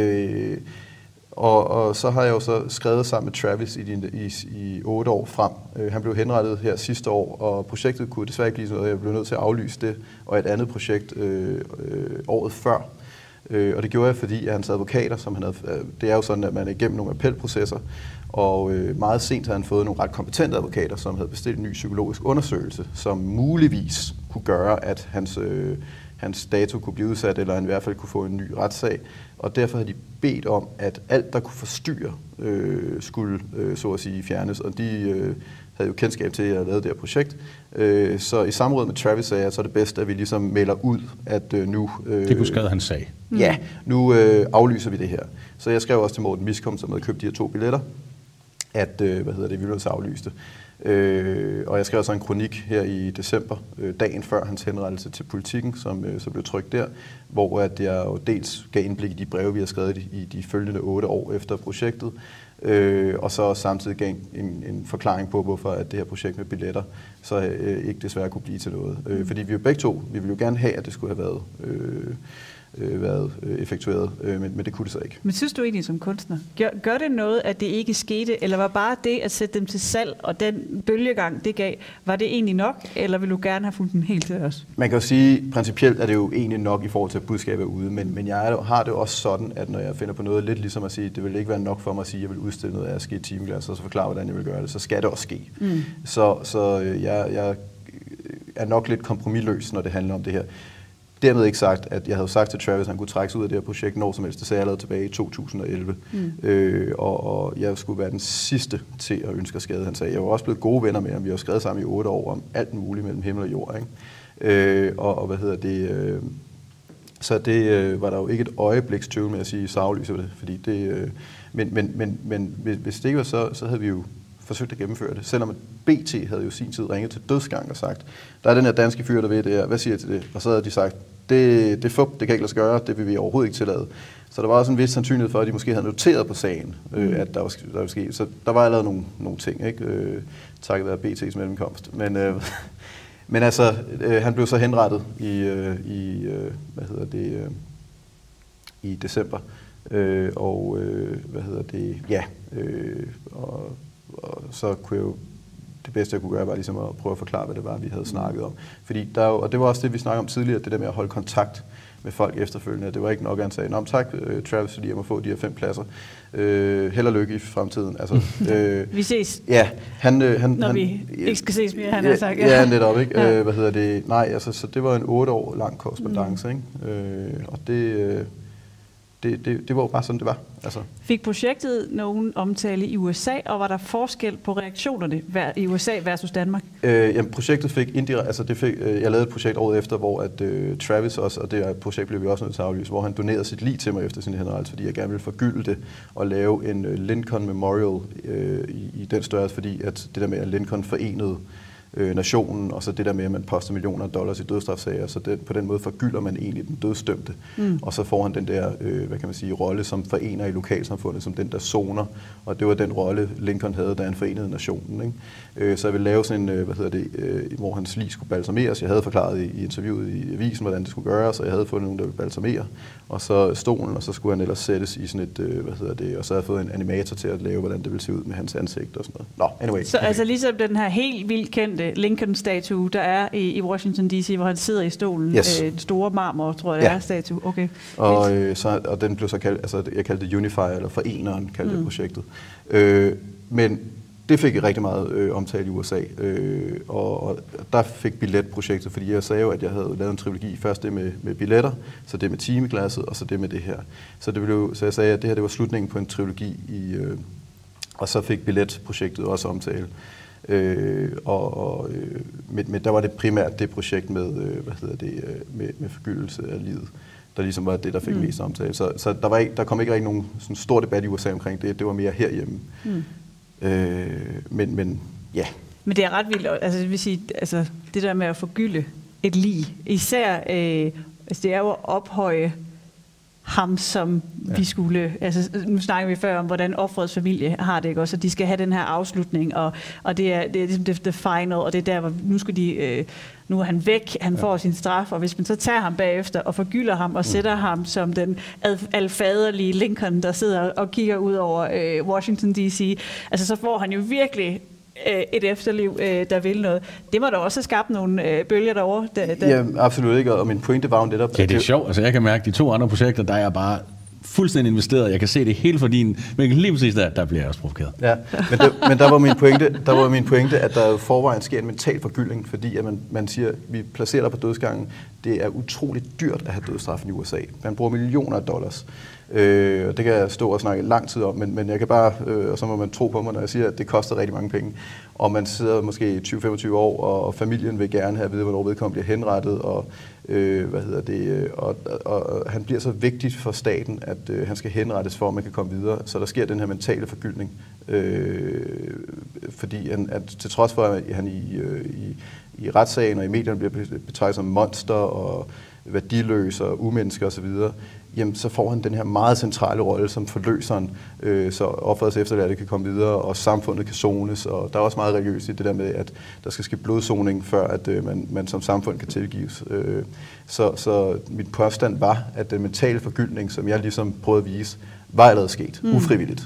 Og så har jeg jo så skrevet sammen med Travis i 8 år frem. Han blev henrettet her sidste år, og projektet kunne desværre ikke blive sådan noget. Jeg blev nødt til at aflyse det, og et andet projekt året før. Og det gjorde jeg, fordi at hans advokater, det er jo sådan, at man er igennem nogle appelprocesser, og meget sent havde han fået nogle ret kompetente advokater, som havde bestilt en ny psykologisk undersøgelse, som muligvis kunne gøre, at hans dato kunne blive udsat, eller han i hvert fald kunne få en ny retssag. Og derfor havde de bedt om, at alt, der kunne forstyrre, skulle så at sige fjernes. Og de havde jo kendskab til, at jeg lavede det her projekt. Så i samråd med Travis sagde jeg, så er det bedst, at vi ligesom melder ud, at nu... det kunne skrive hans sag. Ja, nu aflyser vi det her. Så jeg skrev også til Morten Viskum, som havde købt de her 2 billetter, at vi ville også aflyse det. Og jeg skrev så en kronik her i december, dagen før hans henrettelse til Politikken, som så blev trykt der, hvor at jeg jo dels gav indblik i de breve, vi har skrevet i de følgende 8 år efter projektet, og så samtidig gav en forklaring på, hvorfor at det her projekt med billetter så ikke desværre kunne blive til noget. Fordi vi jo begge to, vi ville jo gerne have, at det skulle have været effektueret, men det kunne det så ikke. Men synes du egentlig som kunstner, gør det noget, at det ikke skete, eller var bare det at sætte dem til salg, og den bølgegang, det gav, var det egentlig nok, eller vil du gerne have fundet den helt til os? Man kan jo sige, principielt er det jo egentlig nok i forhold til, at budskabet er ude, men jeg har det også sådan, at når jeg finder på noget lidt ligesom at sige, det vil ikke være nok for mig at sige, at jeg vil udstille noget af at ske et timeglas, og så forklare, hvordan jeg vil gøre det, så skal det også ske. Så jeg er nok lidt kompromisløs, når det handler om det her. Dermed ikke sagt, at jeg havde sagt til Travis, at han kunne trække sig ud af det her projekt når som helst. Det sagde jeg allerede tilbage i 2011. Og jeg skulle være den sidste til at ønske at skade. Han sagde, jeg var også blevet gode venner med ham. Vi har skrevet sammen i 8 år om alt muligt mellem himmel og jord. Ikke? Så det var der jo ikke et øjebliks tvivl med at sige, så aflyser vi det. Fordi det men hvis det ikke var så havde vi jo forsøgt at gennemføre det. Selvom BT havde jo sin tid ringet til dødsgang og sagt, der er den her danske fyr, der ved det her, hvad siger jeg til det? Og så havde de sagt, det kan ikke lade sig gøre, det vil vi overhovedet ikke tillade. Så der var også en vis sandsynlighed for, at de måske havde noteret på sagen, at der var sket. Så der var allerede nogle ting, ikke? Takket være BT's mellemkomst. Men altså, han blev så henrettet i december. Og så kunne jeg jo, det bedste jeg kunne gøre var ligesom at prøve at forklare, hvad det var, vi havde snakket om. Fordi og det var også det, vi snakkede om tidligere, det der med at holde kontakt med folk efterfølgende. Det var ikke nok, at han sagde, nå, tak Travis, fordi jeg må få de her 5 pladser. Held og lykke i fremtiden. Altså, vi ses. Ja, når vi ikke skal ses mere, han har sagt. Ja, netop, ikke? Nej, altså, så det var en 8 år lang korrespondance, ikke? Og det det var jo bare sådan, det var. Altså. Fik projektet nogen omtale i USA, og var der forskel på reaktionerne i USA versus Danmark? Jamen, projektet fik indirekte, altså jeg lavede et projekt året efter, hvor at Travis også, og det er et projekt, blev vi også nødt til at aflyse, hvor han donerede sit lig til mig efter sin henrettelse, fordi jeg gerne ville forgylde det og lave en Lincoln Memorial i den størrelse, fordi at det der med, at Lincoln forenede nationen, og så det der med, at man poster millioner af dollars i dødsstrafsager, så på den måde forgylder man egentlig den dødsdømte. Og så får han den der, hvad kan man sige, rolle som forener i lokalsamfundet, som den der zoner, og det var den rolle, Lincoln havde, da han forenede nationen. Ikke? Så jeg ville lave sådan en, hvor hans lig skulle balsameres. Jeg havde forklaret i interviewet i avisen, hvordan det skulle gøres, og jeg havde fundet nogen, der ville balsamere, og så stolen, og så skulle han ellers sættes i sådan et, og så havde jeg fået en animator til at lave, hvordan det ville se ud med hans ansigt og sådan noget. Anyway. Så altså ligesom den her helt vildt kendte Lincoln-statue, der er i Washington D.C., hvor han sidder i stolen. Yes. Den store marmor, tror jeg, det er statue. Okay. Og den blev så kaldt, altså jeg kaldte det Unifier, eller Foreneren, kaldte det projektet. Men det fik rigtig meget omtale i USA, og der fik billetprojektet, fordi jeg sagde jo, at jeg havde lavet en trilogi. Først det med billetter, så det med timeglasset, og så det med det her. Så jeg sagde, at det her det var slutningen på en trilogi, og så fik billetprojektet også omtale. Men der var det primært det projekt med, med forgyldelse af livet, der ligesom var det, der fik mest omtale. Så der kom ikke rigtig nogen sådan stor debat i USA omkring det. Det var mere herhjemme. Men ja. Men det er ret vildt. Altså, det vil sige, altså, det der med at forgylde et lig, især altså, det er jo at ophøje ham, som vi skulle... Altså, nu snakker vi før om, hvordan offerets familie har det, ikke også? Så de skal have den her afslutning, og det er ligesom det final, og det er der, hvor nu er han væk, han får sin straf, og hvis man så tager ham bagefter og forgylder ham og sætter ham som den alfaderlige Lincoln, der sidder og kigger ud over Washington D.C., altså så får han jo virkelig et efterliv, der vil noget. Det må da også have skabt nogle bølger derovre. Ja, absolut ikke, og min pointe var jo netop... Ja, det er sjovt. Altså, jeg kan mærke, de 2 andre projekter, der er jeg bare fuldstændig investeret. Jeg kan se det hele for din... Men lige præcis der bliver jeg også provokeret. Ja, men der var min pointe, at der forvejen sker en mental forgyldning, fordi at man siger, at vi placerer dig på dødsgangen. Det er utroligt dyrt at have dødsstraffen i USA. Man bruger millioner af dollars. Det kan jeg stå og snakke lang tid om, men jeg kan bare, og så må man tro på mig, når jeg siger, at det koster rigtig mange penge. Og man sidder måske 20-25 år, og familien vil gerne have at vide, hvornår vedkommende bliver henrettet, og og han bliver så vigtigt for staten, at han skal henrettes for, at man kan komme videre. Så der sker den her mentale forgyldning, fordi at til trods for, at han i retssagen og i medierne bliver betragtet som monster og værdiløs og umenneske osv., jamen så får han den her meget centrale rolle som forløseren, så offerets efterladte kan komme videre, og samfundet kan sones, og der er også meget religiøst i det der med, at der skal ske blodsoning, før at man som samfund kan tilgives. Så mit påstand var, at den mentale forgyldning, som jeg ligesom prøvede at vise, var allerede sket, ufrivilligt.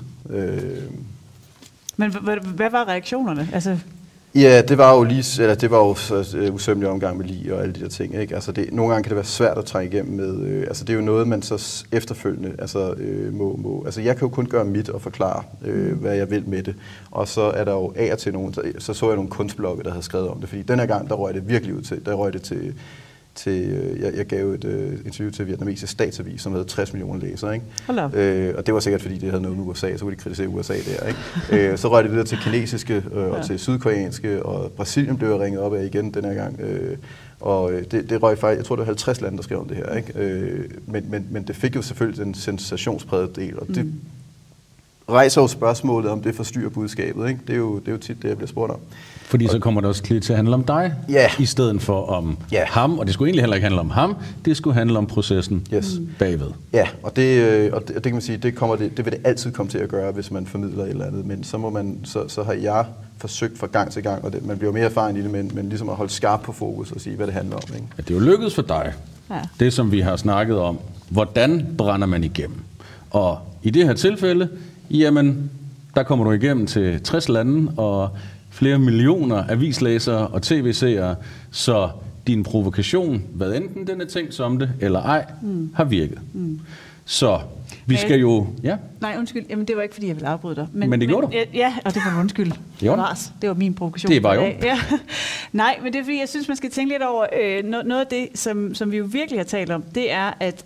Men hvad var reaktionerne? Altså... Ja, det var jo usømmelig omgang med lig og alle de der ting, ikke? Altså nogle gange kan det være svært at trænge igennem med, altså det er jo noget, man så efterfølgende, altså jeg kan jo kun gøre mit og forklare, hvad jeg vil med det, og så er der jo af og til nogen, så jeg nogle kunstblogge, der havde skrevet om det, fordi den her gang, der røg det virkelig ud til, jeg gav et interview til vietnamesisk statsavis, som havde 60 millioner læsere, ikke? Og det var sikkert, fordi det havde noget med USA, så kunne de kritisere USA der, ikke? Så røg det videre til kinesiske og til sydkoreanske, og Brasilien blev ringet op af igen den her gang. Og det røg faktisk, jeg tror, det var 50 lande, der skrev om det her, ikke? Men det fik jo selvfølgelig den sensationsprægede del, og det rejser jo spørgsmålet, om det forstyrrer budskabet, ikke? Det er jo tit det, jeg bliver spurgt om. Fordi så kommer det også til at handle om dig, i stedet for om ham, og det skulle egentlig heller ikke handle om ham, det skulle handle om processen bagved. Ja, og det kan man sige, det vil det altid komme til at gøre, hvis man formidler et eller andet, men så har jeg forsøgt fra gang til gang, og man bliver mere erfaren i det, men ligesom at holde skarp på fokus og sige, hvad det handler om, ikke? Ja, det er jo lykkedes for dig, det som vi har snakket om, hvordan brænder man igennem? Og i det her tilfælde, jamen, der kommer du igennem til 60 lande og flere millioner avislæsere og tv-seere, så din provokation, hvad enten den er tænkt som det eller ej, har virket. Så vi skal jo... Ja? Nej, undskyld. Jamen, det var ikke, fordi jeg ville afbryde dig. Men det gjorde du? Ja, og det var undskyld. Det var min provokation. Det var jo. Ja. Nej, men det er, fordi jeg synes, man skal tænke lidt over noget af det, som vi jo virkelig har talt om, det er, at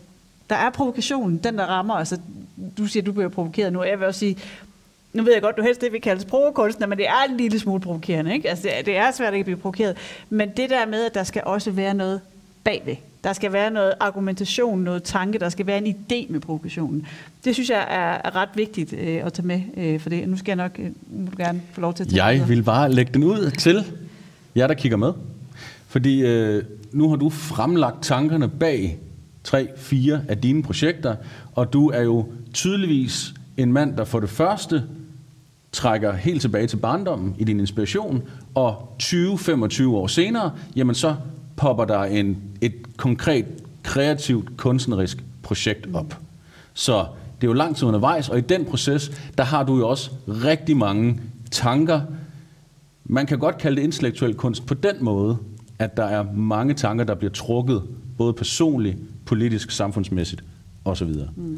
Der er provokationen, den der rammer. Altså, du siger, du bliver provokeret nu. Jeg vil også sige, nu ved jeg godt, du helst det vil kaldes provokunstner, men det er en lille smule provokerende, ikke? Altså, det er svært at blive provokeret. Men det der med, at der skal også være noget bagved. Der skal være noget argumentation, noget tanke, der skal være en idé med provokationen. Det synes jeg er ret vigtigt at tage med for det. Nu skal jeg nok gerne få lov til at tage Jeg vil bare lægge den ud til jer, der kigger med. Fordi nu har du fremlagt tankerne bag 3-4 af dine projekter, og du er jo tydeligvis en mand, der for det første trækker helt tilbage til barndommen i din inspiration, og 20-25 år senere, jamen så popper der et konkret, kreativt, kunstnerisk projekt op. Så det er jo lang tid undervejs, og i den proces, der har du jo også rigtig mange tanker. Man kan godt kalde det intellektuel kunst på den måde, at der er mange tanker, der bliver trukket, både personligt, politisk, samfundsmæssigt osv.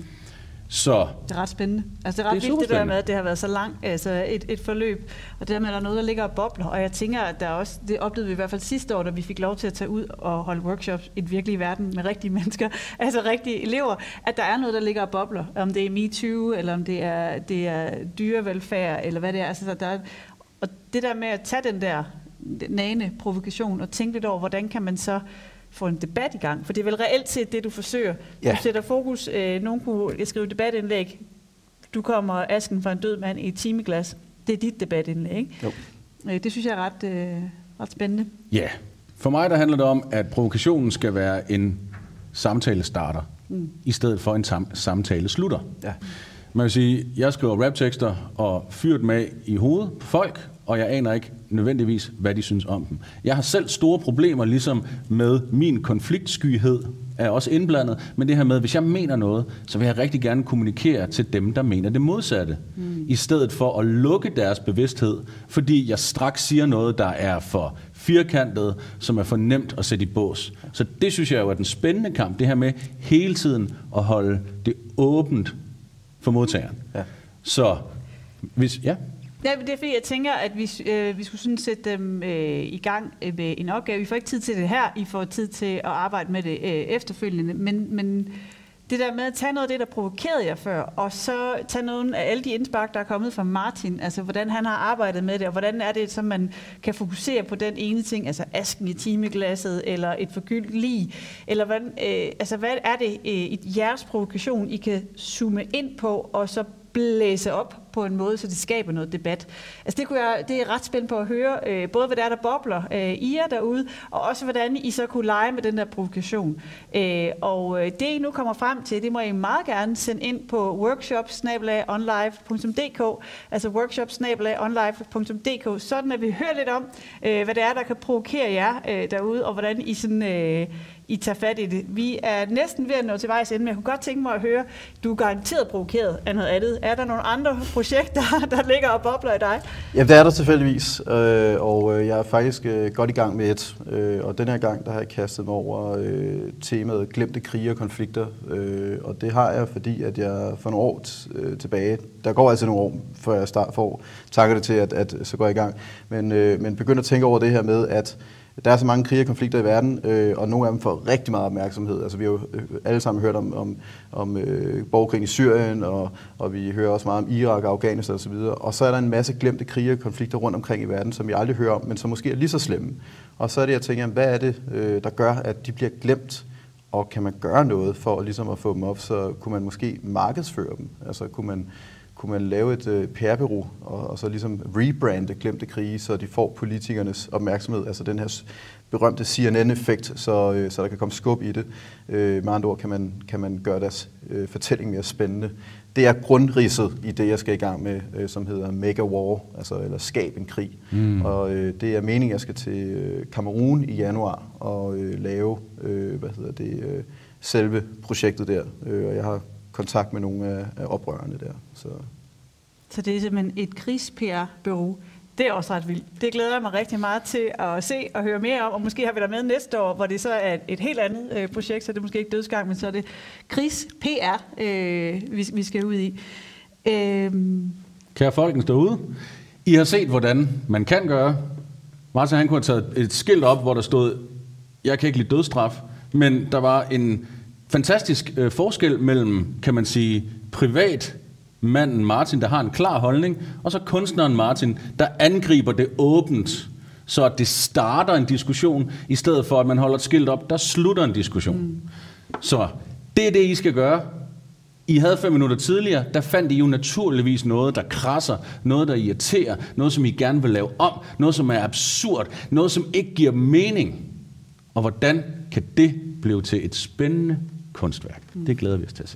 Så det er ret spændende. Altså det er ret vildt det der med, at det har været så langt, altså et forløb, og det der med, at der er noget, der ligger og bobler. Og jeg tænker, at der også, det oplevede vi i hvert fald sidste år, da vi fik lov til at tage ud og holde workshops i den virkelige verden med rigtige mennesker, altså rigtige elever, at der er noget, der ligger og bobler. Om det er MeToo, eller om det er dyrevelfærd, eller hvad det er. Altså, og det der med at tage den der nane provokation og tænke lidt over, hvordan kan man så få en debat i gang. For det er vel reelt set det, du forsøger. Ja. Du sætter fokus. Nogen kunne skrive debatindlæg. Du kommer asken fra en død mand i et timeglas. Det er dit debatindlæg, ikke? Jo. Det synes jeg er ret spændende. Ja. For mig der handler det om, at provokationen skal være en samtalestarter, i stedet for en samtale slutter. Ja. Man vil sige, jeg skriver raptekster og fyret med i hovedet på folk, og jeg aner ikke nødvendigvis, hvad de synes om dem. Jeg har selv store problemer ligesom med min konfliktskyhed, er også indblandet, men det her med, hvis jeg mener noget, så vil jeg rigtig gerne kommunikere til dem, der mener det modsatte, i stedet for at lukke deres bevidsthed, fordi jeg straks siger noget, der er for firkantet, som er for nemt at sætte i bås. Så det synes jeg jo er den spændende kamp, det her med hele tiden at holde det åbent for modtageren. Ja. Så hvis... Ja. Ja, det er fordi, jeg tænker, at vi skulle sådan sætte dem i gang med en opgave. Vi får ikke tid til det her, I får tid til at arbejde med det efterfølgende, men det der med at tage noget af det, der provokerede jer før, og så tage nogle af alle de indspark, der er kommet fra Martin, altså hvordan han har arbejdet med det, og hvordan er det, så man kan fokusere på den ene ting, altså asken i timeglasset, eller et forgyldt lig, eller hvad er det i jeres provokation, I kan zoome ind på, og så blæse op på en måde, så det skaber noget debat. Altså det er ret spændende på at høre, både hvad der er, der bobler i jer derude, og også hvordan I så kunne lege med den der provokation. Og det I nu kommer frem til, det må I meget gerne sende ind på workshops@onlive.dk, altså workshops@onlive.dk, sådan at vi hører lidt om, hvad det er, der kan provokere jer derude, og hvordan I sådan... I tager fat i det. Vi er næsten ved at nå til vejs ende, men jeg kunne godt tænke mig at høre, du er garanteret provokeret af noget andet. Er der nogle andre projekter, der ligger og bobler i dig? Ja, det er der tilfældigvis, og jeg er faktisk godt i gang med et. Og den her gang, der har jeg kastet mig over temaet glemte krige og konflikter. Og det har jeg, fordi at jeg for nogle år tilbage, der går altså nogle år, før jeg får takker det til, at så går jeg i gang, men begynder at tænke over det her med, at der er så mange krige og konflikter i verden, og nogle af dem får rigtig meget opmærksomhed. Altså, vi har jo alle sammen hørt om borgerkrigen i Syrien, og vi hører også meget om Irak, Afghanistan osv. Og så er der en masse glemte krige og konflikter rundt omkring i verden, som vi aldrig hører om, men som måske er lige så slemme. Og så er det, jeg tænker, hvad er det, der gør, at de bliver glemt? Og kan man gøre noget for ligesom at få dem op, så kunne man måske markedsføre dem? Altså, kunne man lave et PR-bureau og så ligesom rebrande glemte krige, så de får politikernes opmærksomhed, altså den her berømte CNN-effekt, så der kan komme skub i det. Med andre ord kan man gøre deres fortælling mere spændende. Det er grundridset i det, jeg skal i gang med, som hedder Make a War, altså eller skab en krig. Og det er meningen, at jeg skal til Kamerun i januar og lave selve projektet der. Og jeg har kontakt med nogle af oprørerne der. Så det er simpelthen et krigs-PR-bureau. Det er også ret vildt. Det glæder jeg mig rigtig meget til at se og høre mere om, og måske har vi der med næste år, hvor det så er et helt andet projekt, så det er måske ikke dødsgang, men så er det krigs-PR, vi skal ud i. Kære folkens derude, I har set, hvordan man kan gøre. Martin, han kunne have taget et skilt op, hvor der stod, jeg kan ikke lide dødsstraf, men der var en fantastisk forskel mellem, kan man sige, privatmanden Martin, der har en klar holdning, og så kunstneren Martin, der angriber det åbent, så at det starter en diskussion, i stedet for at man holder et skilt op, der slutter en diskussion. Så det er det, I skal gøre. I havde 5 minutter tidligere, der fandt I jo naturligvis noget, der krasser, noget, der irriterer, noget, som I gerne vil lave om, noget, som er absurd, noget, som ikke giver mening. Og hvordan kan det blive til et spændende kunstværk? Det glæder vi os til at se.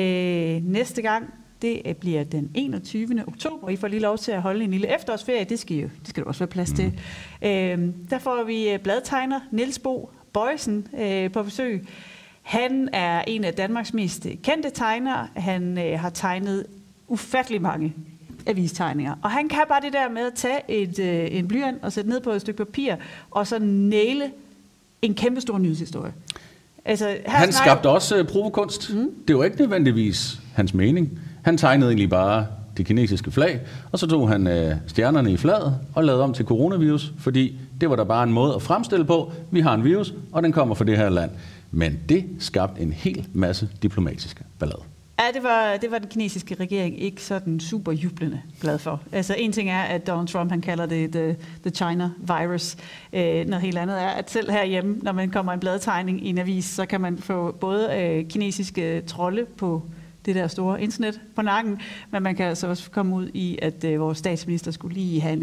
Næste gang, det bliver den 21. oktober. I får lige lov til at holde en lille efterårsferie. Det skal der også være plads til. Der får vi bladtegner Niels Bo Bojesen på besøg. Han er en af Danmarks mest kendte tegnere. Han har tegnet ufattelig mange avistegninger. Og han kan bare det der med at tage en blyant og sætte ned på et stykke papir, og så næle en kæmpestor nyhedshistorie. Altså, han skabte også provokunst. Det var ikke nødvendigvis hans mening. Han tegnede egentlig bare det kinesiske flag, og så tog han stjernerne i flaget og lavede om til coronavirus, fordi det var der bare en måde at fremstille på. Vi har en virus, og den kommer fra det her land. Men det skabte en hel masse diplomatiske ballade. Ja, det var den kinesiske regering ikke sådan super jublende glad for. Altså en ting er, at Donald Trump han kalder det the China virus. Noget helt andet er, at selv herhjemme, når man kommer en bladtegning i en avis, så kan man få både kinesiske trolde på det der store internet på nakken, men man kan altså også komme ud i, at vores statsminister skulle lige have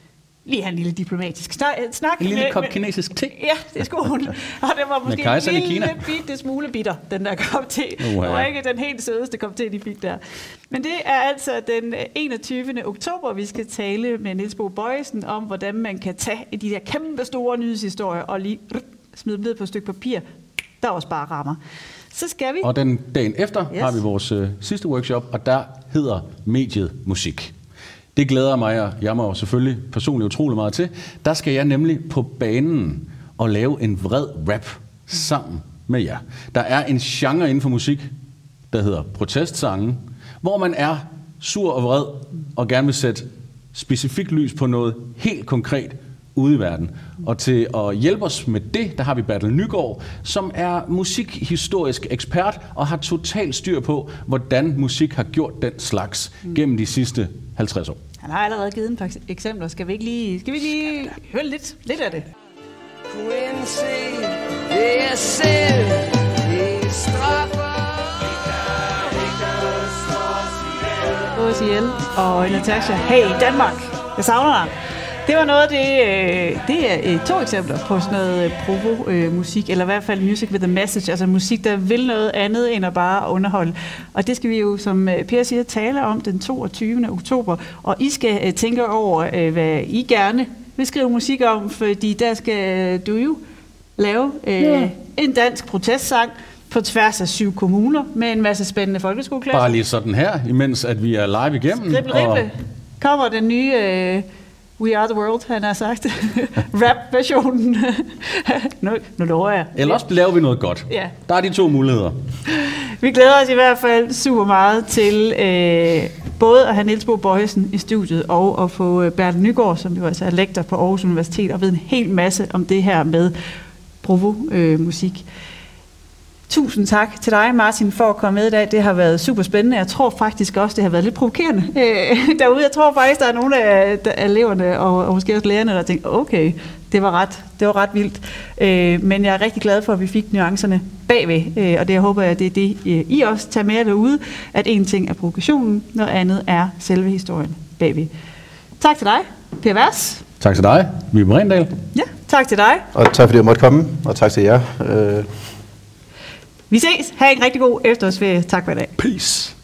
en lille diplomatisk snak. En lille kop kinesisk te. Ja, det skulle hun. Og det var måske en lille bitte smule bitter, den der kop te. Det var ikke den helt sødeste kop te, de fik der. Men det er altså den 21. oktober, vi skal tale med Niels Bo Bojesen om, hvordan man kan tage de der kæmpe store nyhedshistorier og lige smide dem ned på et stykke papir, der også bare rammer. Så skal vi. Og den dagen efter har vi vores sidste workshop, og der hedder mediet musik. Det glæder mig, og jeg må selvfølgelig personligt utrolig meget til. Der skal jeg nemlig på banen og lave en vred rap sammen med jer. Der er en genre inden for musik, der hedder protestsange, hvor man er sur og vred og gerne vil sætte specifikt lys på noget helt konkret ude i verden. Og til at hjælpe os med det, der har vi Bertel Nygaard, som er musikhistorisk ekspert og har totalt styr på, hvordan musik har gjort den slags gennem de sidste 50 år. Han har allerede givet en par eksempler. Skal vi ikke lige høre lidt af det? Quincy, det er selv, det straffer. Osiel og Natasha. Hey Danmark, jeg savner dig. Det var noget af det er 2 eksempler på sådan noget provo-musik, eller i hvert fald music with a message, altså musik, der vil noget andet end at bare underholde. Og det skal vi jo, som Per siger, tale om den 22. oktober, og I skal tænke over, hvad I gerne vil skrive musik om, fordi der skal du jo lave en dansk protestsang på tværs af 7 kommuner med en masse spændende folkeskoleklasser. Bare lige sådan her, imens at vi er live igennem. Skrible. Kommer den nye We Are The World, han har sagt. Rap-versionen. Nu lover jeg. Ellers laver vi noget godt. Ja. Der er de 2 muligheder. Vi glæder os i hvert fald super meget til både at have Niels Bo Bojesen i studiet og at få Bertel Nygaard, som jo altså er lektor på Aarhus Universitet og ved en hel masse om det her med provo-musik. Tusind tak til dig, Martin, for at komme med i dag. Det har været super spændende. Jeg tror faktisk også, det har været lidt provokerende derude. Jeg tror faktisk, der er nogle af eleverne og måske også lærerne, der tænker, okay, det var ret vildt. Men jeg er rigtig glad for, at vi fik nuancerne bagved. Og det jeg håber jeg, det er det, I også tager med derude, at en ting er provokationen, noget andet er selve historien bagved. Tak til dig, Per Vers. Tak til dig, Vibe Rendal. Ja, tak til dig. Og tak fordi jeg måtte komme, og tak til jer. Vi ses. Ha' en rigtig god efterårsferie. Tak for i dag. Peace.